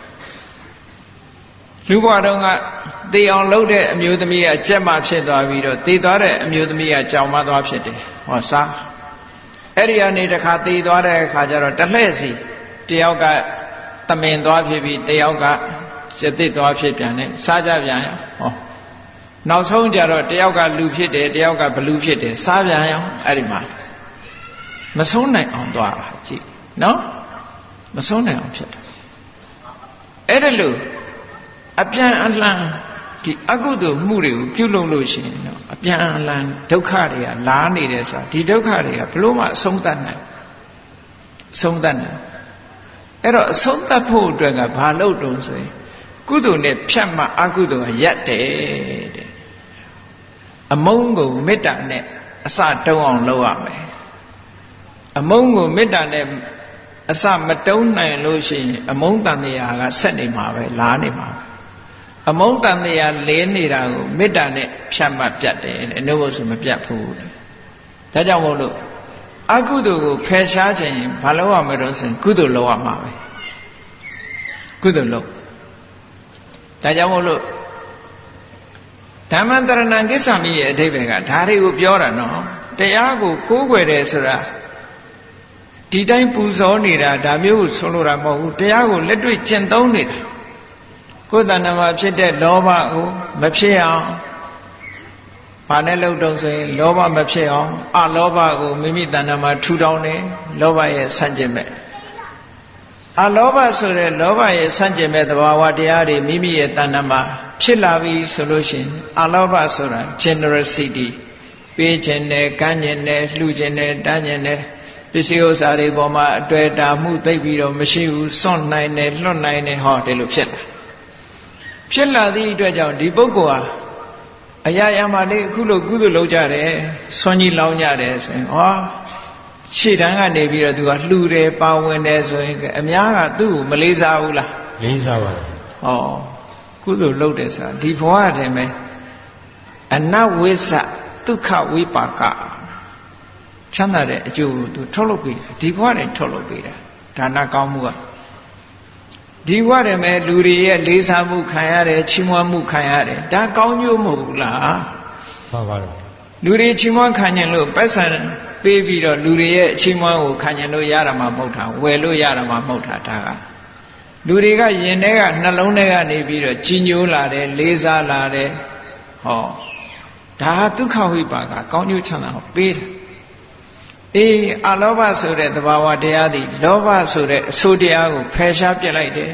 လူဘဝတုန်းကသေအောင်လုပ်တဲ့အမျိုးသမီးကကြက်မှဖြစ်သွားပြီးတော့သေသွားတဲ့အမျိုးသမီးကကြောင်မသွားဖြစ်တယ်ဟောစားအဲ့ဒီကနေတခါသေသွားတဲ့အခါကျတော့တလှဲ့စီတယောက်ကသမင်သွားဖြစ်ပြီးတယောက်ကကျက်သစ်သွားဖြစ်ပြန်တယ်စားကြပြန်ရောဟောနောက်ဆုံးကြတော့တယောက်ကလူဖြစ်တယ်တယောက်ကဘလူဖြစ်တယ်စားပြန်ရောအဲ့ဒီမှာမဆုံးနိုင်အောင်သွားတာကြည့်နော်မဆုံးနိုင်အောင်ဖြစ်တယ်အဲ့ဒါလို့အပြန်အလှန်ဒီအကုသိုလ်မှုတွေကိုပြုလုပ်လို့ရှိရင်တော့အပြန်အလှန်ဒုက္ခတွေကလာနေတယ်ဆိုတာဒီဒုက္ခတွေကဘလို့မှအဆုံးသတ်နိုင်အဆုံးသတ်နိုင်အဲ့တော့အဆုံးသတ်ဖို့အတွက်ကဘာလုပ်တုံးဆိုရင်ကုသိုလ်နဲ့ဖြတ်မှအကုသိုလ်ကရက်တယ်တဲ့အမုန်းကိုမေတ္တာနဲ့အစတုံးအောင်လုပ်ရမယ်အမုန်းကိုမေတ္တာနဲ့အစမတုံးနိုင်လို့ရှိရင်အမုန်းတန်တရားကဆက်နေမှာပဲလာနေမှာအမုန်းတန်တရားလဲနေတာကိုမေတ္တာနဲ့ဖြတ်မှပြတ်တယ်တဲ့နှုတ်ဘုဆိုမပြတ်ဘူးတဲ့ဒါကြောင့်မို့လို့အကုသိုလ်ကိုဖယ်ရှားခြင်းဘာလို့ရမလို့ဆိုရင်ကုသိုလ်လုပ်ရမှာပဲကုသိုလ်လုပ်ဒါကြောင့်မို့လို့ဓမ္မတရဏံကိစ္ဆာမိရဲ့အဓိပ္ပာယ်ကဒါတွေကိုပြောတာနော်တရားကိုကိုးကွယ်တယ်ဆိုတာဒီတိုင်းပူဇော်နေတာဒါမျိုးကိုဆိုလိုတာမဟုတ်ဘူးတရားကိုလက်တွေ့ကျင့်သုံးနေတာကိုယ်တဏ္ဍာမှာဖြစ်တဲ့လောဘကိုမဖြစ်အောင်ဘာနဲ့လုပ်တော့ဆိုရင်လောဘမဖြစ်အောင်အလောဘကိုမိမိတဏ္ဍာမှာထူထောင်တယ်လောဘရဲ့ဆန့်ကျင်ဘက်အလောဘဆိုတဲ့လောဘရဲ့ဆန့်ကျင်ဘက်သဘာဝတရားတွေမိမိရဲ့တဏ္ဍာမှာဖြစ်လာပြီဆိုလို့ရှိရင်အလောဘဆိုတာ generosity ပေးခြင်းနဲ့ကမ်းခြင်းနဲ့လှူခြင်းနဲ့တန်းခြင်းနဲ့ပစ္စည်းဥစ္စာတွေပေါ်မှာအတွေ့အတာမှုသိပ်ပြီးတော့မရှိဘူးစွန့်နိုင်တယ်လွတ်နိုင်တယ်ဟောဒီလိုဖြစ်လာဖြစ်လာသည့်အတွက်ကြောင့်ဒီပုဂ္ဂိုလ်ဟာအရာရာမှာလေအခုလိုကုသိုလ်လုပ်ကြတယ်ဆွမ်းကြီးလောင်းကြတယ်ဆိုရင်ဟောရှေ့တန်းကနေပြီးတော့သူကလှူတယ်ပါဝင်တယ်ဆိုရင်အများကသူ့ကိုမလေးစားဘူးလားလေးစားပါဘူးဟောကုသိုလ်လုပ်တယ်ဆိုတာဒီဘဝတည်းပဲအနဝိစ္စဒုက္ခဝိပါကချမ်းသာတဲ့အကျိုးကိုသူထုတ်လုပ်ပြီးဒီဘဝတည်းထုတ်လုပ်ပြီးတာဒါနကောင်းမှုကဒီဘဝတည်းပဲလူတွေရဲ့လေးစားမှုခံရတယ်ချီးမွမ်းမှုခံရတယ်ဒါကောင်းကျိုးမဟုတ်ဘူးလားမှန်ပါတော့လူတွေချီးမွမ်းခံရင်လို့ပတ်စံပေးပြီးတော့လူတွေရဲ့ချီးမွမ်းကိုခံရင်လို့ရတာမှမဟုတ်တာဝယ်လို့ရတာမှမဟုတ်တာဒါကလူတွေကယင်ထဲကနှလုံးထဲကနေပြီးတော့ကြီးညိုလာတယ်လေးစားလာတယ်ဟောဒါဒုက္ခဝိပါကကောင်းကျိုးချမ်းသာကိုပေးတယ်အေးအလောဘဆိုတဲ့သဘာဝတရားသည်လောဘဆိုတဲ့အဆိုးတရားကိုဖယ်ရှားပြစ်လိုက်တယ်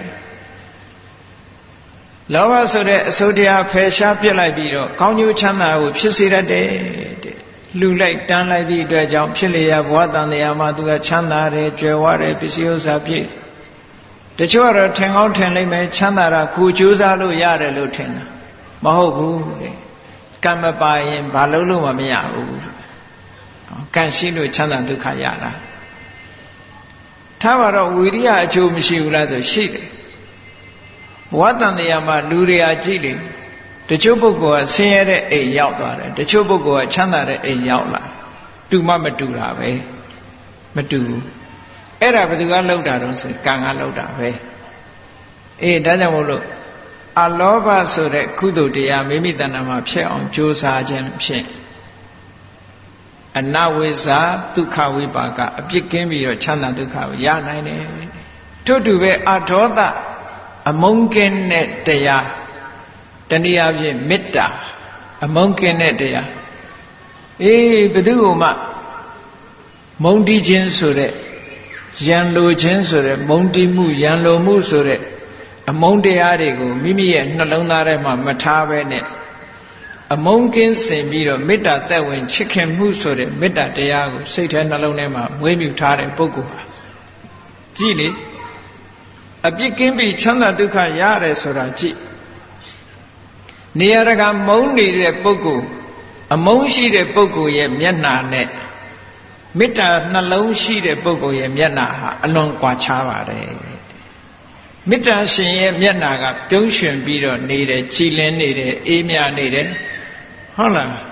လောဘဆိုတဲ့အဆိုးတရားဖယ်ရှားပြစ်လိုက်ပြီးတော့ကောင်းကျိုးချမ်းသာကိုဖြစ်စေတတ်တယ်တဲ့လှူလိုက်တန်းလိုက်သည့်အတွက်ကြောင့်ဖြစ်လျက်ဘဝတန်တရားမှာသူကချမ်းသာတယ်ကြွယ်ဝတယ်ပစ္စည်းဥစ္စာပြည့်တချို့ကတော့ထင်ကောင်းထင်လိမ့်မယ်ချမ်းသာတာကိုကြိုးစားလို့ရတယ်လို့ထင်တာမဟုတ်ဘူးတဲ့ကံမပါရင်ဘာလို့လို့မှမရဘူးကံရှိလို့ချမ်းသာဒုက္ခရတာထားပါတော့ဝိရိယအကျိုးမရှိဘူးလားဆိုရှိတယ်ဘဝတန်တရားမှာလူတွေအားကြည့်လေတချို့ပုဂ္ဂိုလ်ကဆင်းရဲတဲ့အိမ်ရောက်သွားတယ်တချို့ပုဂ္ဂိုလ်ကချမ်းသာတဲ့အိမ်ရောက်လာတူမှမတူတာပဲမတူဘူးအဲ့ဒါဘယ်သူကလောက်တာတော့ဆိုကံကလောက်တာပဲအေးဒါကြောင့်မို့လို့အလောဘဆိုတဲ့ကုသိုလ်တရားမိမိတဏ္ဍာမှာဖြစ်အောင်ကြိုးစားခြင်းဖြင့်အနဝိဇ္ဇာဒုက္ခဝိပါကအပြစ်ကင်းပြီးတော့ချမ်းသာဒုက္ခကိုရနိုင်တယ်ထို့တူပဲအဒေါသအမုန်းကင်းတဲ့တရားတနည်းအားဖြင့်မေတ္တာအမုန်းကင်းတဲ့တရားအေးဘယ်သူမှမုန်းတီးခြင်းဆိုတဲ့ရန်လိုခြင်းဆိုတဲ့မုန်းတီးမှုရန်လိုမှုဆိုတဲ့အမုန်းတရားတွေကိုမိမိရဲ့နှလုံးသားထဲမှာမထားဘဲနဲ့အမုန်းကင်းစင်ပြီးတော့မေတ္တာသက်ဝင်ချစ်ခင်မှုဆိုတဲ့မေတ္တာတရားကိုစိတ်ထဲနှလုံးထဲမှာမွေးမြူထားတဲ့ပုဂ္ဂိုလ်ဟာကြည့်လေအပြစ်ကင်းပြီးချမ်းသာဒုက္ခရတယ်ဆိုတာကြည့်နေရာတကာမုန်းနေတဲ့ပုဂ္ဂိုလ်အမုန်းရှိတဲ့ပုဂ္ဂိုလ်ရဲ့မျက်နှာနဲ့မေတ္တာနှလုံးရှိတဲ့ပုဂ္ဂိုလ်ရဲ့မျက်နှာဟာအလွန်ကွာခြားပါတယ်မေတ္တာရှင်ရဲ့မျက်နှာကပြုံးရွှင်ပြီးတော့နေတယ်ကြည်လင်းနေတယ်အေးမြနေတယ်ဟုတ်လား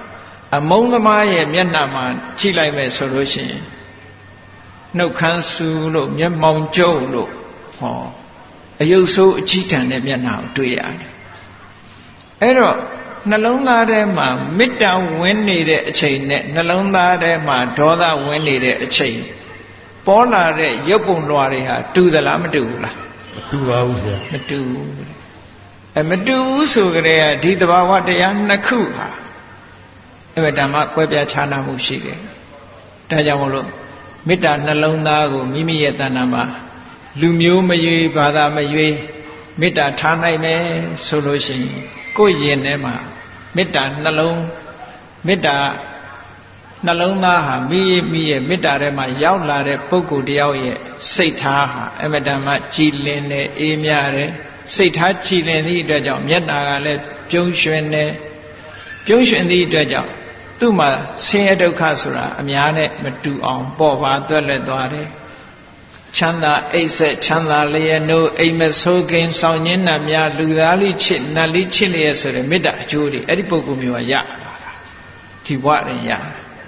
အမုန်းသမားရဲ့မျက်နှာမှာကြည့်လိုက်မယ်ဆိုလို့ရှိရင်နှုတ်ခမ်းဆူလို့မျက်မှောင်ကျုပ်လို့ဟောအယုတ်ဆိုးအချီးတန်တဲ့မျက်နှာကိုတွေ့ရတယ်အဲ့တော့နှလုံးသားထဲမှာမေတ္တာဝင်နေတဲ့အချိန်နဲ့နှလုံးသားထဲမှာဒေါသဝင်နေတဲ့အချိန်ပေါ်လာတဲ့ရုပ်ပုံလွှာတွေဟာတူသလားမတူဘူးလားမတူပါဘူးဗျာမတူဘူးအဲမတူဘူးဆိုကြတဲ့ဒီသဘာဝတရားနှစ်ခုဟာအဲ့ဒါဓမ္မကွဲပြားခြားနားမှုရှိတယ်ဒါကြောင့်မို့လို့မေတ္တာနှလုံးသားကိုမိမိရဲ့တဏ္ဍာမှာလူမျိုးမရွေးဘာသာမရွေးမေတ္တာထားနိုင်မယ်ဆိုလို့ရှိရင်ကိုယ့်ရင်ထဲမှာမေတ္တာနှလုံးမေတ္တာနှလုံးသားဟာမိမိရဲ့မေတ္တာထဲမှာရောက်လာတဲ့ပုဂ္ဂိုလ်တယောက်ရဲ့စိတ်ထားဟာအမတန်မှကြည်လင်တယ်အေးမြတယ်စိတ်ထားကြည်လင်သည့်အတွက်ကြောင့်မျက်နှာကလည်းပြုံးရွှင်တယ်ပြုံးရွှင်သည့်အတွက်ကြောင့်သူ့မှာဆင်းရဲဒုက္ခဆိုတာအများနဲ့မတူအောင်ပေါ်ပါသွက်လက်သွားတယ်ချမ်းသာအိပ်ဆက်ချမ်းသာလျက်နိုးအိမ်မဆိုးကင်းဆောင်ညင်းနှံများလူသားလေးချစ်နတ်လေးချစ်လျက်ဆိုတဲ့မေတ္တာအကျိုးတွေအဲ့ဒီပုဂ္ဂိုလ်မျိုးကရလာတာဒီဘဝရင်ရ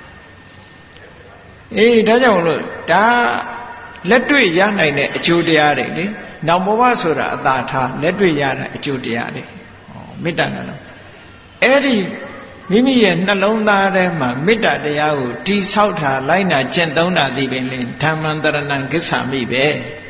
အေးဒါကြောင့်လို့ဒါလက်တွေ့ရနိုင်တဲ့အကျိုးတရားတွေလေနောင်ဘဝဆိုတာအသာထားလက်တွေ့ရတဲ့အကျိုးတရားတွေဟောမေတ္တာနှလုံးအဲ့ဒီမိမိရဲ့နှလုံးသားထဲမှာမေတ္တာတရားကိုတိဆောက်တာလိုက်နာကျင့်သုံးတာဒီပင်လင်ဓမ္မံတရဏံကိစ္ဆာမိပဲ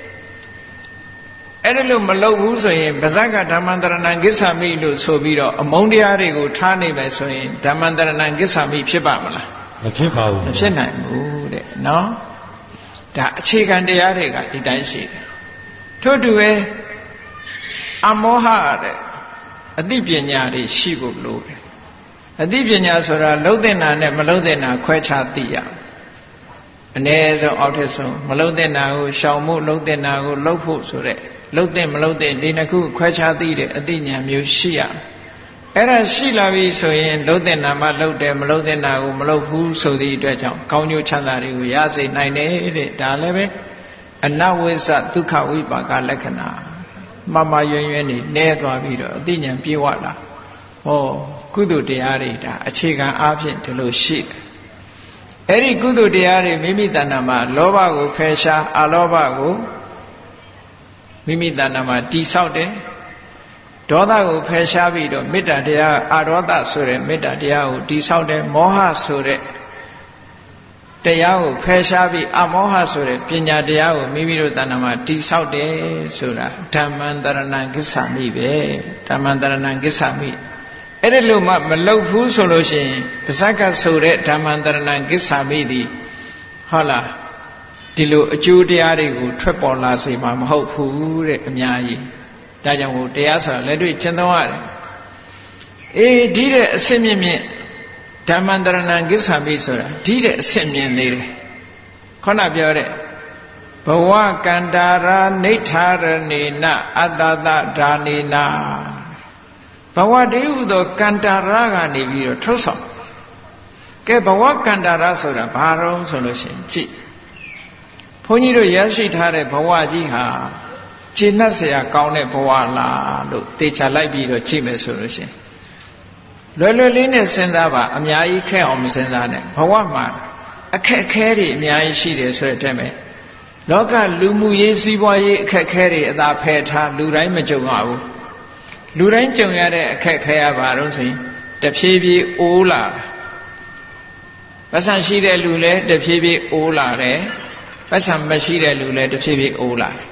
အဲ့ဒါလို့မလုပ်ဘူးဆိုရင်ပါဇက်ကဓမ္မံတရဏံကိစ္ဆာမိလို့ဆိုပြီးတော့အမုန်းတရားတွေကိုထားနေမယ်ဆိုရင်ဓမ္မံတရဏံကိစ္ဆာမိဖြစ်ပါမလားမဖြစ်ပါဘူးမဖြစ်နိုင်ဘူးတဲ့နော်ဒါအခြေခံတရားတွေကဒီတိုင်းရှိတယ်ထို့တူပဲအမောဟတဲ့အသိပညာတွေရှိဖို့လိုတယ်အသိပညာဆိုတာလှုပ်တဲ့နာနဲ့မလှုပ်တဲ့နာခွဲခြားသိရအ ਨੇ ဆုံးအောက်ထက်ဆုံးမလှုပ်တဲ့နာကိုရှောင်မှုလှုပ်တဲ့နာကိုလှုပ်ဖို့ဆိုတဲ့လှုပ်တဲ့မလှုပ်တဲ့ဒီနှစ်ခုခွဲခြားသိတဲ့အသိဉာဏ်မျိုးရှိရအဲ့ဒါရှိလာပြီဆိုရင်လှုပ်တဲ့နာမှလှုပ်တယ်မလှုပ်တဲ့နာကိုမလှုပ်ဘူးဆိုသည့်အတွက်ကြောင့်ကောင်းကျိုးချမ်းသာတွေကိုရစေနိုင်တယ်တဲ့ဒါလည်းပဲအနဝိဇ္ဇဒုက္ခဝိပါကလက္ခဏာမမရွင်ရွင်နေနဲသွားပြီးတော့အသိဉာဏ်ပြေဝလာဟောကုသိုလ်တရားတွေဒါအခြေခံအားဖြင့်ဒီလိုရှိတယ်အဲ့ဒီကုသိုလ်တရားတွေမိမိတဏ္ဍာမှာလောဘကိုဖယ်ရှားအလောဘကိုမိမိတဏ္ဍာမှာတိဆောက်တယ်ဒေါသကိုဖယ်ရှားပြီးတော့မေတ္တာတရားအာဒေါသဆိုတဲ့မေတ္တာတရားကိုတိဆောက်တယ်မောဟဆိုတဲ့တရားကိုဖယ်ရှားပြီးအမောဟဆိုတဲ့ပညာတရားကိုမိမိတို့တဏ္ဍာမှာတိဆောက်တယ်ဆိုတာဓမ္မံတရဏံကိစ္ဆာမိပဲဓမ္မံတရဏံကိစ္ဆာမိအဲ့ဒါလို့မှမလုပ်ဘူးဆိုလို့ရှိရင်ပါဇက်ကဆိုတဲ့ဓမ္မံတရဏံကိစ္ဆာမိသည်ဟုတ်လားဒီလိုအကျိုးတရားတွေကိုထွက်ပေါ်လာစေမှာမဟုတ်ဘူးတဲ့အများကြီးဒါကြောင့်မို့တရားဆိုတာလက်တွေ့ကျင့်သုံးရတယ်အေးဒီတဲ့အစစ်မြင့်မြင့်ဓမ္မံတရဏံကိစ္ဆာမိဆိုတာဒီတဲ့အစစ်မြင့်သေးတယ်ခေါနပြောတဲ့ဘဝကန္တာရာနိဋ္ဌာရဏေနအတ္တတဒါနေနာဘဝတည်းဟူသောကန္တာရကနေပြီးတော့ထုတ်ဆောင်ကဲဘဝကန္တာရဆိုတာဘာတော့ဆိုလို့ရှိရင်ကြည့်ဘုန်းကြီးတို့ရရှိထားတဲ့ဘဝကြီးဟာခြေနှက်เสียကောင်းတဲ့ဘဝလားလို့သေချာလိုက်ပြီးတော့ကြည့်မယ်ဆိုလို့ရှိရင်လွယ်လွယ်လေးနဲ့စဉ်းစားပါအများကြီးခဲအောင်မစဉ်းစားနဲ့ဘဝမှာအခက်အခဲတွေအများကြီးရှိတယ်ဆိုတဲ့အထက်မှာလောကလူမှုရေးစီးပွားရေးအခက်အခဲတွေအသာဖယ်ထားလူတိုင်းမကြုံရဘူးလူတိုင်းကြုံရတဲ့အခက်အခဲရပါတော့ဆိုရင်တဖြည်းဖြည်းအိုးလာပတ်စံရှိတဲ့လူလည်းတဖြည်းဖြည်းအိုးလာတယ်ပတ်စံမရှိတဲ့လူလည်းတဖြည်းဖြည်းအိုးလာတယ်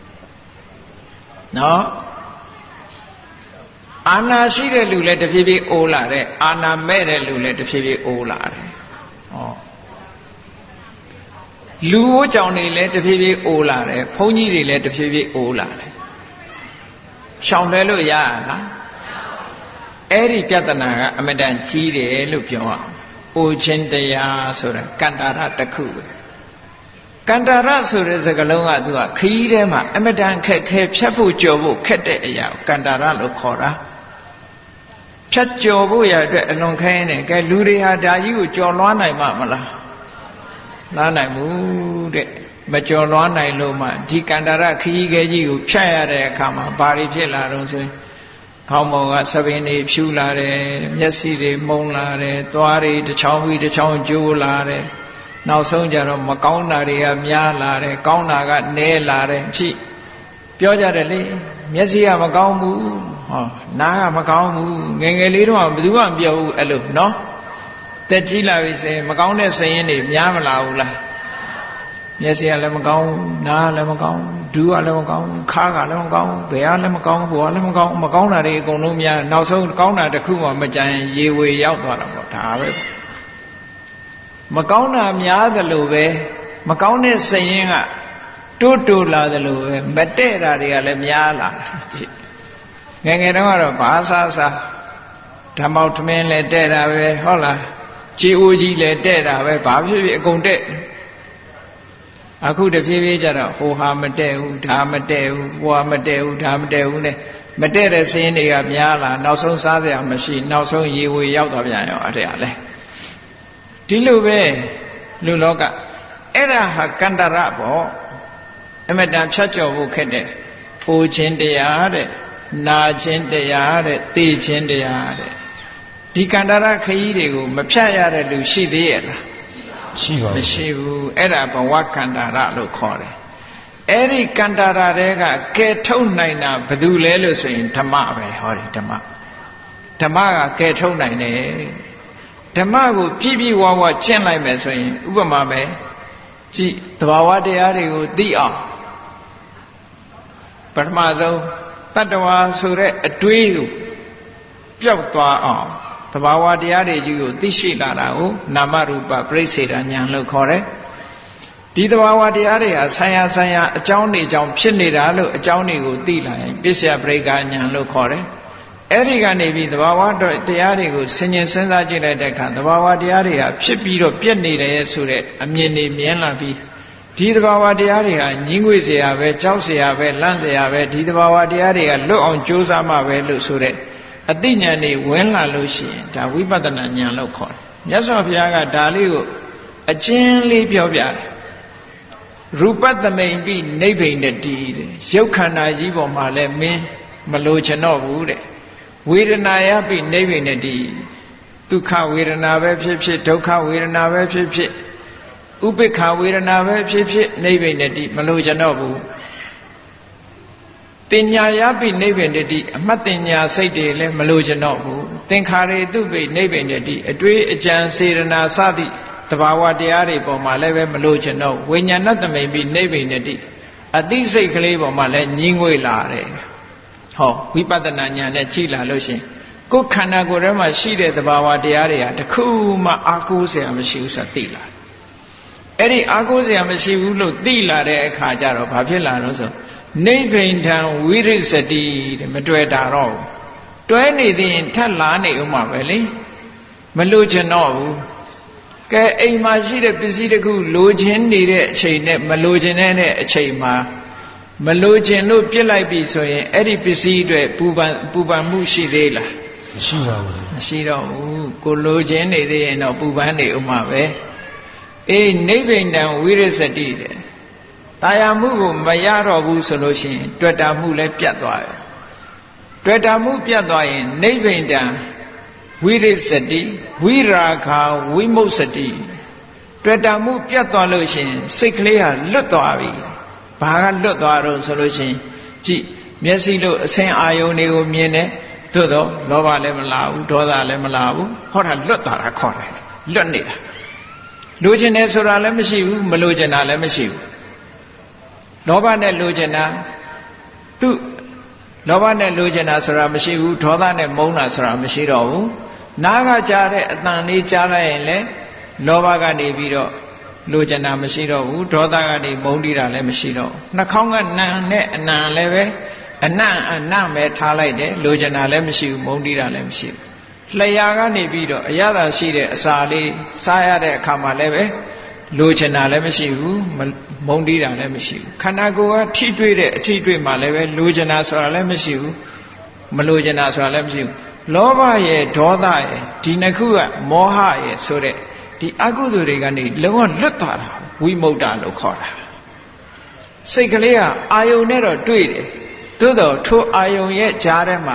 နော်အာနာရှိတဲ့လူလည်းတဖြည်းဖြည်းအိုးလာတယ်အာနာမဲ့တဲ့လူလည်းတဖြည်းဖြည်းအိုးလာတယ်ဟောလူဝကြောင့်တွေလည်းတဖြည်းဖြည်းအိုးလာတယ်ဘုန်းကြီးတွေလည်းတဖြည်းဖြည်းအိုးလာတယ်ရှောင်လဲလို့ရရလားအဲ့ဒီပြဿနာကအမတန်ကြီးတယ်လို့ပြောရအိုခြင်းတရားဆိုတာကန္တာရတစ်ခုပဲကန္တာရဆိုတဲ့စကားလုံးကသူကခရီးထဲမှာအမတန်ခက်ခဲဖြတ်ဖို့ကြော်ဖို့ခက်တဲ့အရာကန္တာရလို့ခေါ်တာဖြတ်ကြော်ဖို့ရအတွက်အလွန်ခဲနေကဲလူတွေဟာဒါကြီးကိုကြော်လွှားနိုင်မှာမလားလာနိုင်ဘူးတဲ့မကြော်လွှားနိုင်လို့မှဒီကန္တာရခရီးခဲကြီးကိုဖြတ်ရတဲ့အခါမှာဘာတွေဖြစ်လာတော့ဆိုရင်ခေါင်းမောင်ကသပင်တွေဖြူလာတယ်မျက်စိတွေမှုံလာတယ်သွားတွေတစ်ချောင်းပြီးတစ်ချောင်းကျိုးလာတယ်နောက်ဆုံးကြတော့မကောင်းတာတွေကများလာတယ်ကောင်းတာကနည်းလာတယ်ကြည့်ပြောကြတယ်လေမျက်စိကမကောင်းဘူးဟောနားကမကောင်းဘူးငယ်ငယ်လေးတော့ဘယ်သူမှမပြောဘူးအဲ့လိုနော်တက်ကြီးလာပြီဆိုရင်မကောင်းတဲ့စိတ်ရင်းတွေများမလာဘူးလားမျက်စိကလည်းမကောင်းဘူးနားကလည်းမကောင်းဘူးဒူးကလည်းမကောင်းဘူးခါးကလည်းမကောင်းဘူးဘယ်ကလည်းမကောင်းဘူးဘောကလည်းမကောင်းဘူးမကောင်းတာတွေအကုန်လုံးများနောက်ဆုံးကောင်းတာတစ်ခုမှမကြံရင်ရေဝေရောက်သွားတာပေါ့ဒါပဲမကောင်းတာများသလိုပဲမကောင်းတဲ့စိတ်ရင်းကတိုးတိုးလာသလိုပဲမတည့်တာတွေကလည်းများလာငယ်ငယ်တုန်းကတော့ဘာစားစားဓမ္မောက်ထမင်းလည်းတဲ့တာပဲဟုတ်လားကြည်အိုကြီးလည်းတဲ့တာပဲဘာဖြစ်ဖြစ်အကုန်တဲ့အခုတဖြည်းဖြည်းကျတော့ဟိုဟာမတဲ့ဘူးဒါမတဲ့ဘူးဟိုဟာမတဲ့ဘူးဒါမတဲ့ဘူးနဲ့မတဲ့တဲ့စင်းတွေကများလာနောက်ဆုံးစားစရာမရှိနောက်ဆုံးရေဝေရောက်သွားပြန်ရောအဲ့ဒါလေဒီလိုပဲလူလောကအဲ့ဒါဟာကန္တရပေါ့အမတန်ဖြတ်ကျော်ဖို့ခက်တဲ့အိုခြင်းတရားတဲ့နာခြင်းတရားတဲ့သိခြင်းတရားတဲ့ဒီကန္တရခရီးတွေကိုမဖြတ်ရတဲ့လူရှိသေးရဲ့လားရှိပါဘူးမရှိဘူးအဲ့ဒါဘဝကန္တရလို့ခေါ်တယ်အဲ့ဒီကန္တရတွေကကဲထုတ်နိုင်တာဘယ်သူလဲလို့ဆိုရင်ဓမ္မပဲဟောတယ်ဓမ္မဓမ္မကကဲထုတ်နိုင်တယ်ဓမ္မကိုပြည့်ပြည့်ဝဝကျင့်လိုက်မယ်ဆိုရင်ဥပမာပဲကြည့်သဘာဝတရားတွေကိုသိအောင်ပထမဆုံးတတ္တဝါဆိုတဲ့အတွေးကိုပျောက်သွားအောင်သဘာဝတရားတွေကြီးကိုသိရှိလာတာကိုနာမရူပပြိစ္ဆေဒဉာဏ်လို့ခေါ်တယ်ဒီသဘာဝတရားတွေဟာဆံရဆံရအကြောင်းတွေကြောင့်ဖြစ်နေတာလို့အကြောင်းတွေကိုသိလာရင်ပစ္စယပရိက္ခဉာဏ်လို့ခေါ်တယ်အဲ့ဒီကနေပြီးသဘာဝတရားတွေကိုဆင်ញင်စဉ်းစားကြည့်လိုက်တဲ့အခါသဘာဝတရားတွေဟာဖြစ်ပြီးတော့ပြည့်နေတယ်ဆိုတဲ့အမြင်တွေမြင်လာပြီးဒီသဘာဝတရားတွေဟာညင်းငွေเสียပဲကြောက်เสียပဲလန့်เสียပဲဒီသဘာဝတရားတွေကလွတ်အောင်ကြိုးစားမှပဲလို့ဆိုတဲ့အသိဉာဏ်တွေဝင်လာလို့ရှိရင်ဒါဝိပဿနာဉာဏ်လို့ခေါ်တယ်မြတ်စွာဘုရားကဒါလေးကိုအချင်းလေးပြောပြတယ်ရူပသမိန်ပြီးနိဗ္ဗိန္ဒတိတဲ့ရုပ်ခန္ဓာကြီးပေါ်မှာလဲမင်းမလိုချင်တော့ဘူးတဲ့ဝေဒနာယပြီးနိဗ္ဗိန္ဒတိဒုက္ခဝေဒနာပဲဖြစ်ဖြစ်ဒုက္ခဝေဒနာပဲဖြစ်ဖြစ်ဥပိ္ပခဝေဒနာပဲဖြစ်ဖြစ်နိဗ္ဗိန္ဒတိမလိုချင်တော့ဘူးတင်ညာယပိနိဗ္ဗိန္ဒတိအမှတ်တင်ညာစိတ်တွေလည်းမလိုချင်တော့ဘူးသင်္ခါရေတုပိနိဗ္ဗိန္ဒတိအတွေးအကြံစေရနာစသည့်တဘာဝတရားတွေပေါ်မှာလည်းပဲမလိုချင်တော့ဝိညာဏသမိန်ပိနိဗ္ဗိန္ဒတိအသိစိတ်ကလေးပေါ်မှာလည်းညှင်းငွေလာတယ်ဟောဝိပဿနာဉာဏ်နဲ့ကြည့်လာလို့ရှင်ကိုယ်ခန္ဓာကိုယ်ထဲမှာရှိတဲ့တဘာဝတရားတွေဟာတခုမှအာကိုးစရာမရှိဘူးဆိုတာသိလာအဲ့ဒီအာကိုးစရာမရှိဘူးလို့သိလာတဲ့အခါကျတော့ဘာဖြစ်လာလို့ဆိုနိဗ္ဗိန္ဒံဝိရိစတိတဲ့မတွေ့တာတော့တွဲနေသေးရင်ထပ်လာနေဥမှာပဲလေမလို့ချင်တော့ဘူးကဲအိမ်မှာရှိတဲ့ပစ္စည်းတစ်ခုလိုချင်နေတဲ့အချိန်နဲ့မလိုချင်တဲ့အချိန်မှာမလိုချင်လို့ပြစ်လိုက်ပြီဆိုရင်အဲ့ဒီပစ္စည်းတွေပူပန်ပူပန်မှုရှိသေးလားမရှိပါဘူးမရှိတော့ဘူးကိုလိုချင်နေသေးရင်တော့ပူပန်နေဥမှာပဲအေးနိဗ္ဗိန္ဒံဝိရိစတိတဲ့တာယာမှုကိုမရတော့ဘူးဆိုလို့ရှိရင်တွေ့တာမှုလည်းပြတ်သွားတယ်တွေ့တာမှုပြတ်သွားရင်နိဗ္ဗိန္ဒံဝိရိစတိဝိရာခာဝိမု စတိတွေ့တာမှုပြတ်သွားလို့ရှိရင်စိတ်ကလေးဟာလွတ်သွားပြီဘာကလွတ်သွားတော့ဆိုလို့ရှိရင်ကြည့်မျက်စိလို့အဆင်အာယုန်တွေကိုမြင်တယ်သို့တော့လောဘလည်းမလာဘူးဒေါသလည်းမလာဘူးဟောတာလွတ်သွားတာခေါ်တယ်လွတ်နေတာလိုချင်တယ်ဆိုတာလည်းမရှိဘူးမလိုချင်တာလည်းမရှိဘူးလောဘနဲ့လိုချင်တာသူလောဘနဲ့လိုချင်တာဆိုတာမရှိဘူးဒေါသနဲ့မုန်းတာဆိုတာမရှိတော့ဘူးနားကကြားတဲ့အတန်လေးကြားလိုက်ရင်လည်းလောဘကနေပြီးတော့လိုချင်တာမရှိတော့ဘူးဒေါသကနေမုန်းတိတာလည်းမရှိတော့နှာခေါင်းကနံနဲ့အနံလည်းပဲအနံအနံပဲထားလိုက်တယ်လိုချင်တာလည်းမရှိဘူးမုန်းတိတာလည်းမရှိဘူးလျှာကနေပြီးတော့အရသာရှိတဲ့အစာလေးစားရတဲ့အခါမှာလည်းပဲလိုချင်တာလည်းမရှိဘူးမုန်းတီးတာလည်းမရှိဘူးခန္ဓာကိုယ်ကထိတွေ့တဲ့အထိတွေ့မှာလည်းပဲလိုချင်တာဆိုတာလည်းမရှိဘူးမလိုချင်တာဆိုတာလည်းမရှိဘူးလောဘရဲ့ဒေါသရဲ့ဒီနှစ်ခုကမောဟရဲ့ဆိုတဲ့ဒီအကုသိုလ်တွေကနေလုံးဝလွတ်သွားတာဝိမု ക്ത လို့ခေါ်တာစိတ်ကလေးကအာယုန်နဲ့တော့တွေ့တယ်သို့တော့ထိုအာယုန်ရဲ့ကြားထဲမှာ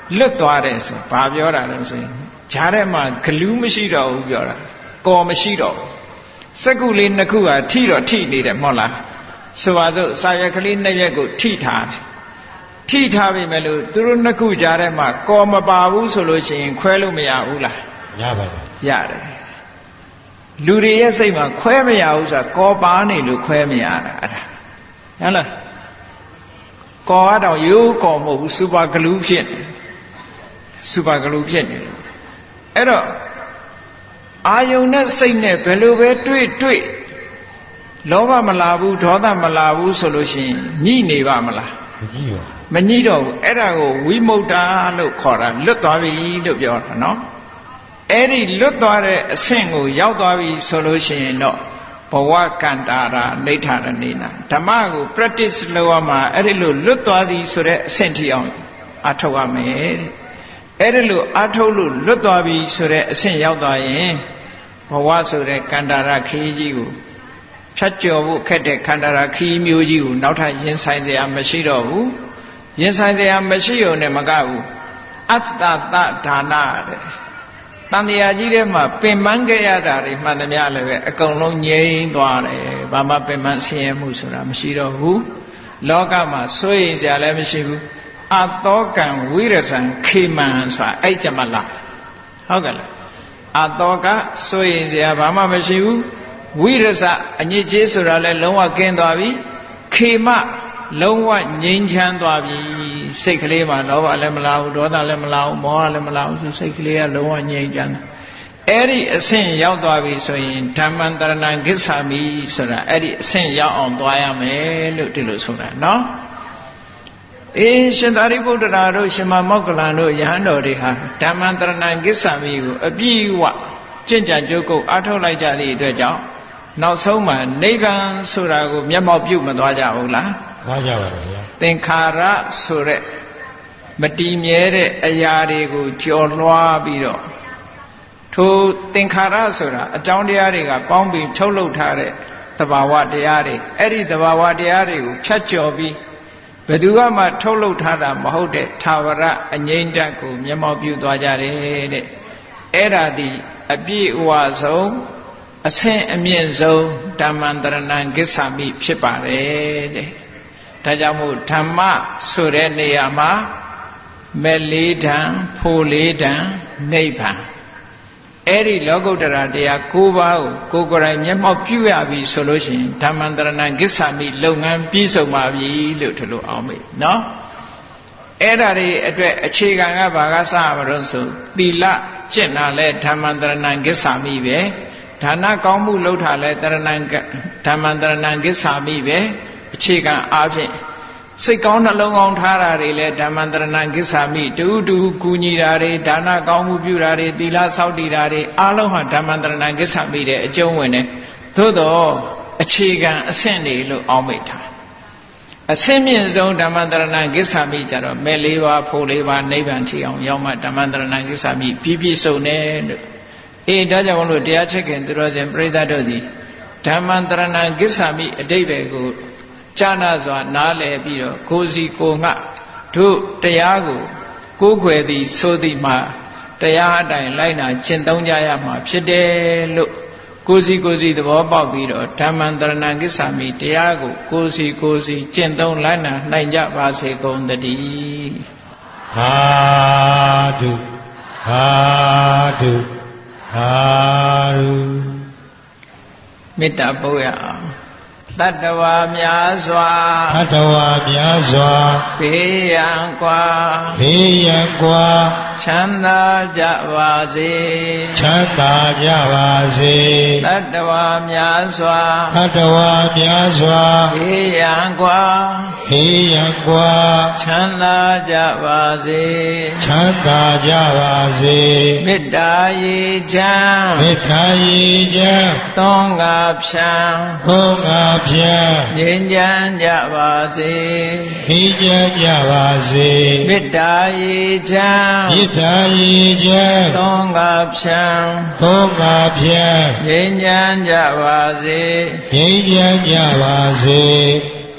လွတ်သွားတယ်ဆိုဘာပြောတာလဲဆိုရင်ဂျားထဲမှာဂလူးမရှိတော့ဘူးပြောတာကော်မရှိတော့ဘူးစက္ကူလေးနှစ်ခုဟာထိတော့ထိနေတယ်မဟုတ်လားဆိုပါစို့စာရွက်ကလေးနှစ်ရက်ကိုထိထားတယ်ထိထားပြီမဲ့လို့သူတို့နှစ်ခုကြားထဲမှာကော်မပါဘူးဆိုလို့ရှိရင်ခွဲလို့မရဘူးလားရပါတယ်ရတယ်လူတွေရဲ့စိတ်မှာခွဲမရဘူးဆိုတာကော်ပါနေလို့ခွဲမရတာအဲ့ဒါဟုတ်လားကော်ကတော့ရိုးကော်မဟုတ်ဘူးစူပါဂလူးဖြစ်နေစူပါဂလူးဖြစ်နေတယ်အဲ့တော့အာယုန်နဲ့စိတ်နဲ့ဘယ်လိုပဲတွေ့တွေ့လောဘမလာဘူးဒေါသမလာဘူးဆိုလို့ရှိရင်ညှိနေပါမလားမညှိပါမညှိတော့ဘူးအဲ့ဒါကိုဝိမု ക്ത လို့ခေါ်တာလွတ်သွားပြီလို့ပြောတာနော်အဲ့ဒီလွတ်သွားတဲ့အဆင့်ကိုရောက်သွားပြီဆိုလို့ရှိရင်တော့ဘဝကန္တာရာနိဋ္ဌာရဏိနာဓမ္မကို practice လုပ်ရမှာအဲ့ဒီလိုလွတ်သွားသည်ဆိုတဲ့အဆင့်ထိအောင်အထောက်ရမယ်တဲ့အဲ့ဒီလိုအထုတ်လို့လွတ်သွားပြီဆိုတဲ့အဆင့်ရောက်သွားရင်ဘဝဆိုတဲ့ကန္တာရခီးကြီးကိုဖြတ်ကျော်ဖို့ခက်တဲ့ကန္တာရခီးမျိုးကြီးကိုနောက်ထပ်ရင်ဆိုင်စရာမရှိတော့ဘူးရင်ဆိုင်စရာမရှိုံနဲ့မကဘူးအတ္တတဒါနတဲ့တန်တရားကြီးထဲမှာပင်ပန်းခဲ့ရတာတွေမှန်သမျှလည်းပဲအကုန်လုံးငြိမ်းသွားတယ်ဘာမှပင်ပန်းဆင်းရဲမှုဆိုတာမရှိတော့ဘူးလောကမှာစိုးရိမ်စရာလည်းမရှိဘူးအတောကံဝိရဇံခေမံဆိုတာအဲ့ကြမလားဟုတ်ကဲ့လားအတောကစိုးရိမ်စရာဘာမှမရှိဘူးဝိရဇအညစ်အကြေးဆိုတာလည်းလုံးဝကင်းသွားပြီခေမလုံးဝငြိမ်းချမ်းသွားပြီစိတ်ကလေးမှာလောဘလည်းမလာဘူးဒေါသလည်းမလာဘူးမောဟလည်းမလာဘူးဆိုစိတ်ကလေးကလုံးဝငြိမ်းချမ်းတယ်အဲ့ဒီအဆင့်ရောက်သွားပြီဆိုရင်ဓမ္မံတရဏံဂစ္ဆာမိဆိုတာအဲ့ဒီအဆင့်ရောက်အောင်သွားရမယ်လို့ဒီလိုဆိုတာနော်အေးရှင်သာရိပုတ္တရာတို့ရှင်မမောက္ကလန်တို့ယဟန်တော်တွေဟာဓမ္မံတရဏံဂစ္ဆာမိကိုအပြည့်အဝကျင့်ကြံကြိုးကုပ်အားထုတ်လိုက်ကြသည့်အတွက်ကြောင့်နောက်ဆုံးမှာနိဗ္ဗာန်ဆိုတာကိုမျက်မှောက်ပြုမသွားကြဘူးလားသွားကြပါဗျာသင်္ခါရဆိုတဲ့မတည်မြဲတဲ့အရာတွေကိုကျော်လွှားပြီးတော့ထိုသင်္ခါရဆိုတာအကြောင်းတရားတွေကပေါင်းပြီးထုတ်လုပ်ထားတဲ့သဘာဝတရားတွေအဲ့ဒီသဘာဝတရားတွေကိုဖြတ်ကျော်ပြီးဘယ်သူမှထုတ်လုပ်ထားတာမဟုတ်တဲ့သာဝရအငြိမ့်တက်ကိုမျက်မှောက်ပြုသွားကြတယ်တဲ့အဲ့ဒါဒီအပြည့်အဝဆုံးအဆင့်အမြင့်ဆုံးဓမ္မံတရဏံဂစ္ဆာမိဖြစ်ပါတယ်တဲ့ဒါကြောင့်မို့ဓမ္မဆိုတဲ့နေရာမှာမဲ့လေးဓာန်ဖိုလေးဓာန်နိဗ္ဗာန်အဲ့ဒီလောကုတ္တရာတရား၉ပါးကိုကိုယ်ကိုယ်တိုင်မျက်မှောက်ပြုရပြီဆိုလို့ရှိရင်ဓမ္မံတရဏံဂစ္ဆာမိလုပ်ငန်းပြီးဆုံးပါပြီလို့ထလို့အောင်မေ့နော်အဲ့ဒါတွေအတွက်အခြေခံကဘာကစရမလို့ဆိုသီလကျင့်တာလဲဓမ္မံတရဏံဂစ္ဆာမိပဲဒါနကောင်းမှုလုပ်တာလဲတရဏံဓမ္မံတရဏံဂစ္ဆာမိပဲအခြေခံအားဖြင့်စိတ်ကောင်းနှလုံးကောင်းထားတာတွေလဲဓမ္မံတရဏံဂစ္ဆာမိတူတူကူညီတာတွေဒါနကောင်းမှုပြုတာတွေသီလဆောက်တည်တာတွေအားလုံးဟာဓမ္မံတရဏံဂစ္ဆာမိတဲ့အကျုံးဝင်တယ်သို့တော့အခြေခံအဆင့်တွေလို့အောက်မိတ်ထားအဆင့်မြင့်ဆုံးဓမ္မံတရဏံဂစ္ဆာမိကြတော့မဲ့လေးပါးဖို့လေးပါးနိဗ္ဗာန်ထိအောင်ရောက်မှဓမ္မံတရဏံဂစ္ဆာမိပြည့်ပြည့်စုံတယ်လို့အေးဒါကြောင့်လို့တရားချက်ခင်သူတော်စင်ပြိဿတို့သည်ဓမ္မံတရဏံဂစ္ဆာမိအတိတ်ပဲကိုကြာနာစွာနားလည်ပြီးတော့ကိုယ်စီကိုယ်ငှတို့တရားကိုကိုးကွယ်သည်ဆိုသည်မှာတရားအတိုင်းလိုက်နာကျင့်သုံးကြရမှာဖြစ်တယ်လို့ကိုယ်စီကိုယ်စီသဘောပေါက်ပြီးတော့ဓမ္မံတရဏံဂစ္ဆာမိတရားကိုကိုယ်စီကိုယ်စီကျင့်သုံးလိုက်နာနိုင်ကြပါစေကုန်သတည်းဟာဓုဟာဓုဟာဓုမေတ္တာပို့ရအောင်တတ္တဝါများစွာတတ္တဝါများစွာဘေးရန်ကွာဘေးရန်ကွာချမ်းသာကြပါစေချမ်းသာကြပါစေတတ္တဝါများစွာတတ္တဝါများစွာဘေးရန်ကွာဘေးရန်ကွာချမ်းသာကြပါစေချမ်းသာကြပါစေမေတ္တာရေချမ်းမေတ္တာရေချမ်းသောငါဖြံသောငါဖြံငြိမ်းချမ်းကြပါစေငြိမ်းချမ်းကြပါစေမေတ္တာရေချမ်းမေတ္တာရေချမ်းသောငါဖြံသောငါဖြံငြိမ်းချမ်းကြပါစေငြိမ်းချမ်းကြပါစေသ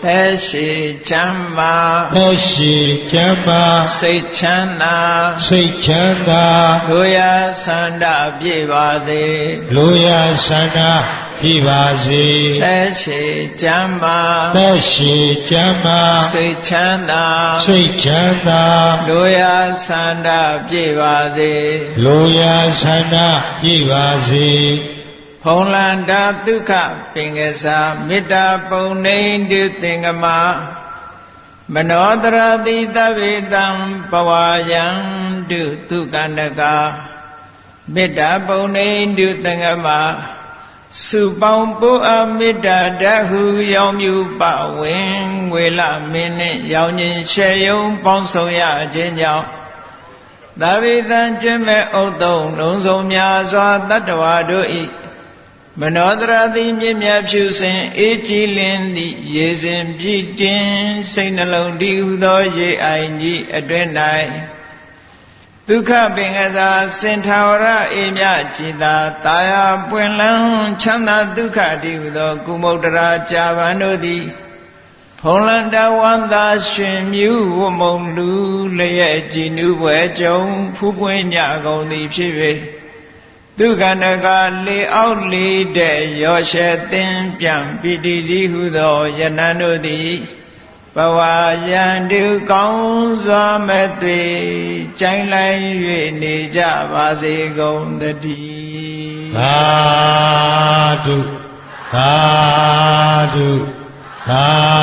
သက်ရှိချမ်းသာသက်ရှိကျမ်းမာစိတ်ချမ်းသာစိတ်ချမ်းသာလူရဆန္ဒပြည့်ပါစေလူရဆန္ဒပြည့်ပါစေသက်ရှိချမ်းသာသက်ရှိကျမ်းမာစိတ်ချမ်းသာစိတ်ချမ်းသာလူရဆန္ဒပြည့်ပါစေလူရဆန္ဒပြည့်ပါစေဖုံလန္တာဒုက္ခပင်ကစားမေတ္တာပုံနေတုသင်္ကမမနောတရတိသဗ္ဗေတံပဝါယံတုသုကန္တကာမေတ္တာပုံနေတုသင်္ကမစုပေါင်းပုအမေတ္တာတဟုရောင်မြူပဝင်ငွေလမင်းနှင့်ရောင်ခြင်းရှေယုံပေါင်းဆောင်ရခြင်းကြောင့်သဗ္ဗေတံကျွမ်းမဲ့ဥဒ္ဒုံလုံးစုံများစွာတတ္တဝါတို့၏မနောတရတိမြင့်မြတ်ဖြူစင်အေးကြည်လင်းသည့်ရေစဉ်ပြည့်တင်စိတ်နှလုံးတည်ဟူသောရေအိုင်ကြီးအတွင်၌ဒုက္ခပင်ကစားစင်ထာဝရအေးမြကြည်သာတာယာပွင့်လန်းချမ်းသာဒုက္ခတည်ဟူသောကုမုဒ္ဒရာကြာပန်တို့သည်ဖုံလန္တဝန္တာရှင်မြူဝမုံလူလျက်ကြည်နူးပွဲကြုံဖူးပွင့်ညကုန်သည်ဖြစ်၍ဒုက္ခနကလေအောက်လေးတဲ့ရောရှဲသင်ပြန်ပိတိကြီးဟုသောယနံတို့သည်ဘဝယံတုကောင်းစွာမဲ့သွေကြိုင်လိုက်၍နေကြပါစေကုန်သတည်းသာဓုသာဓုသာ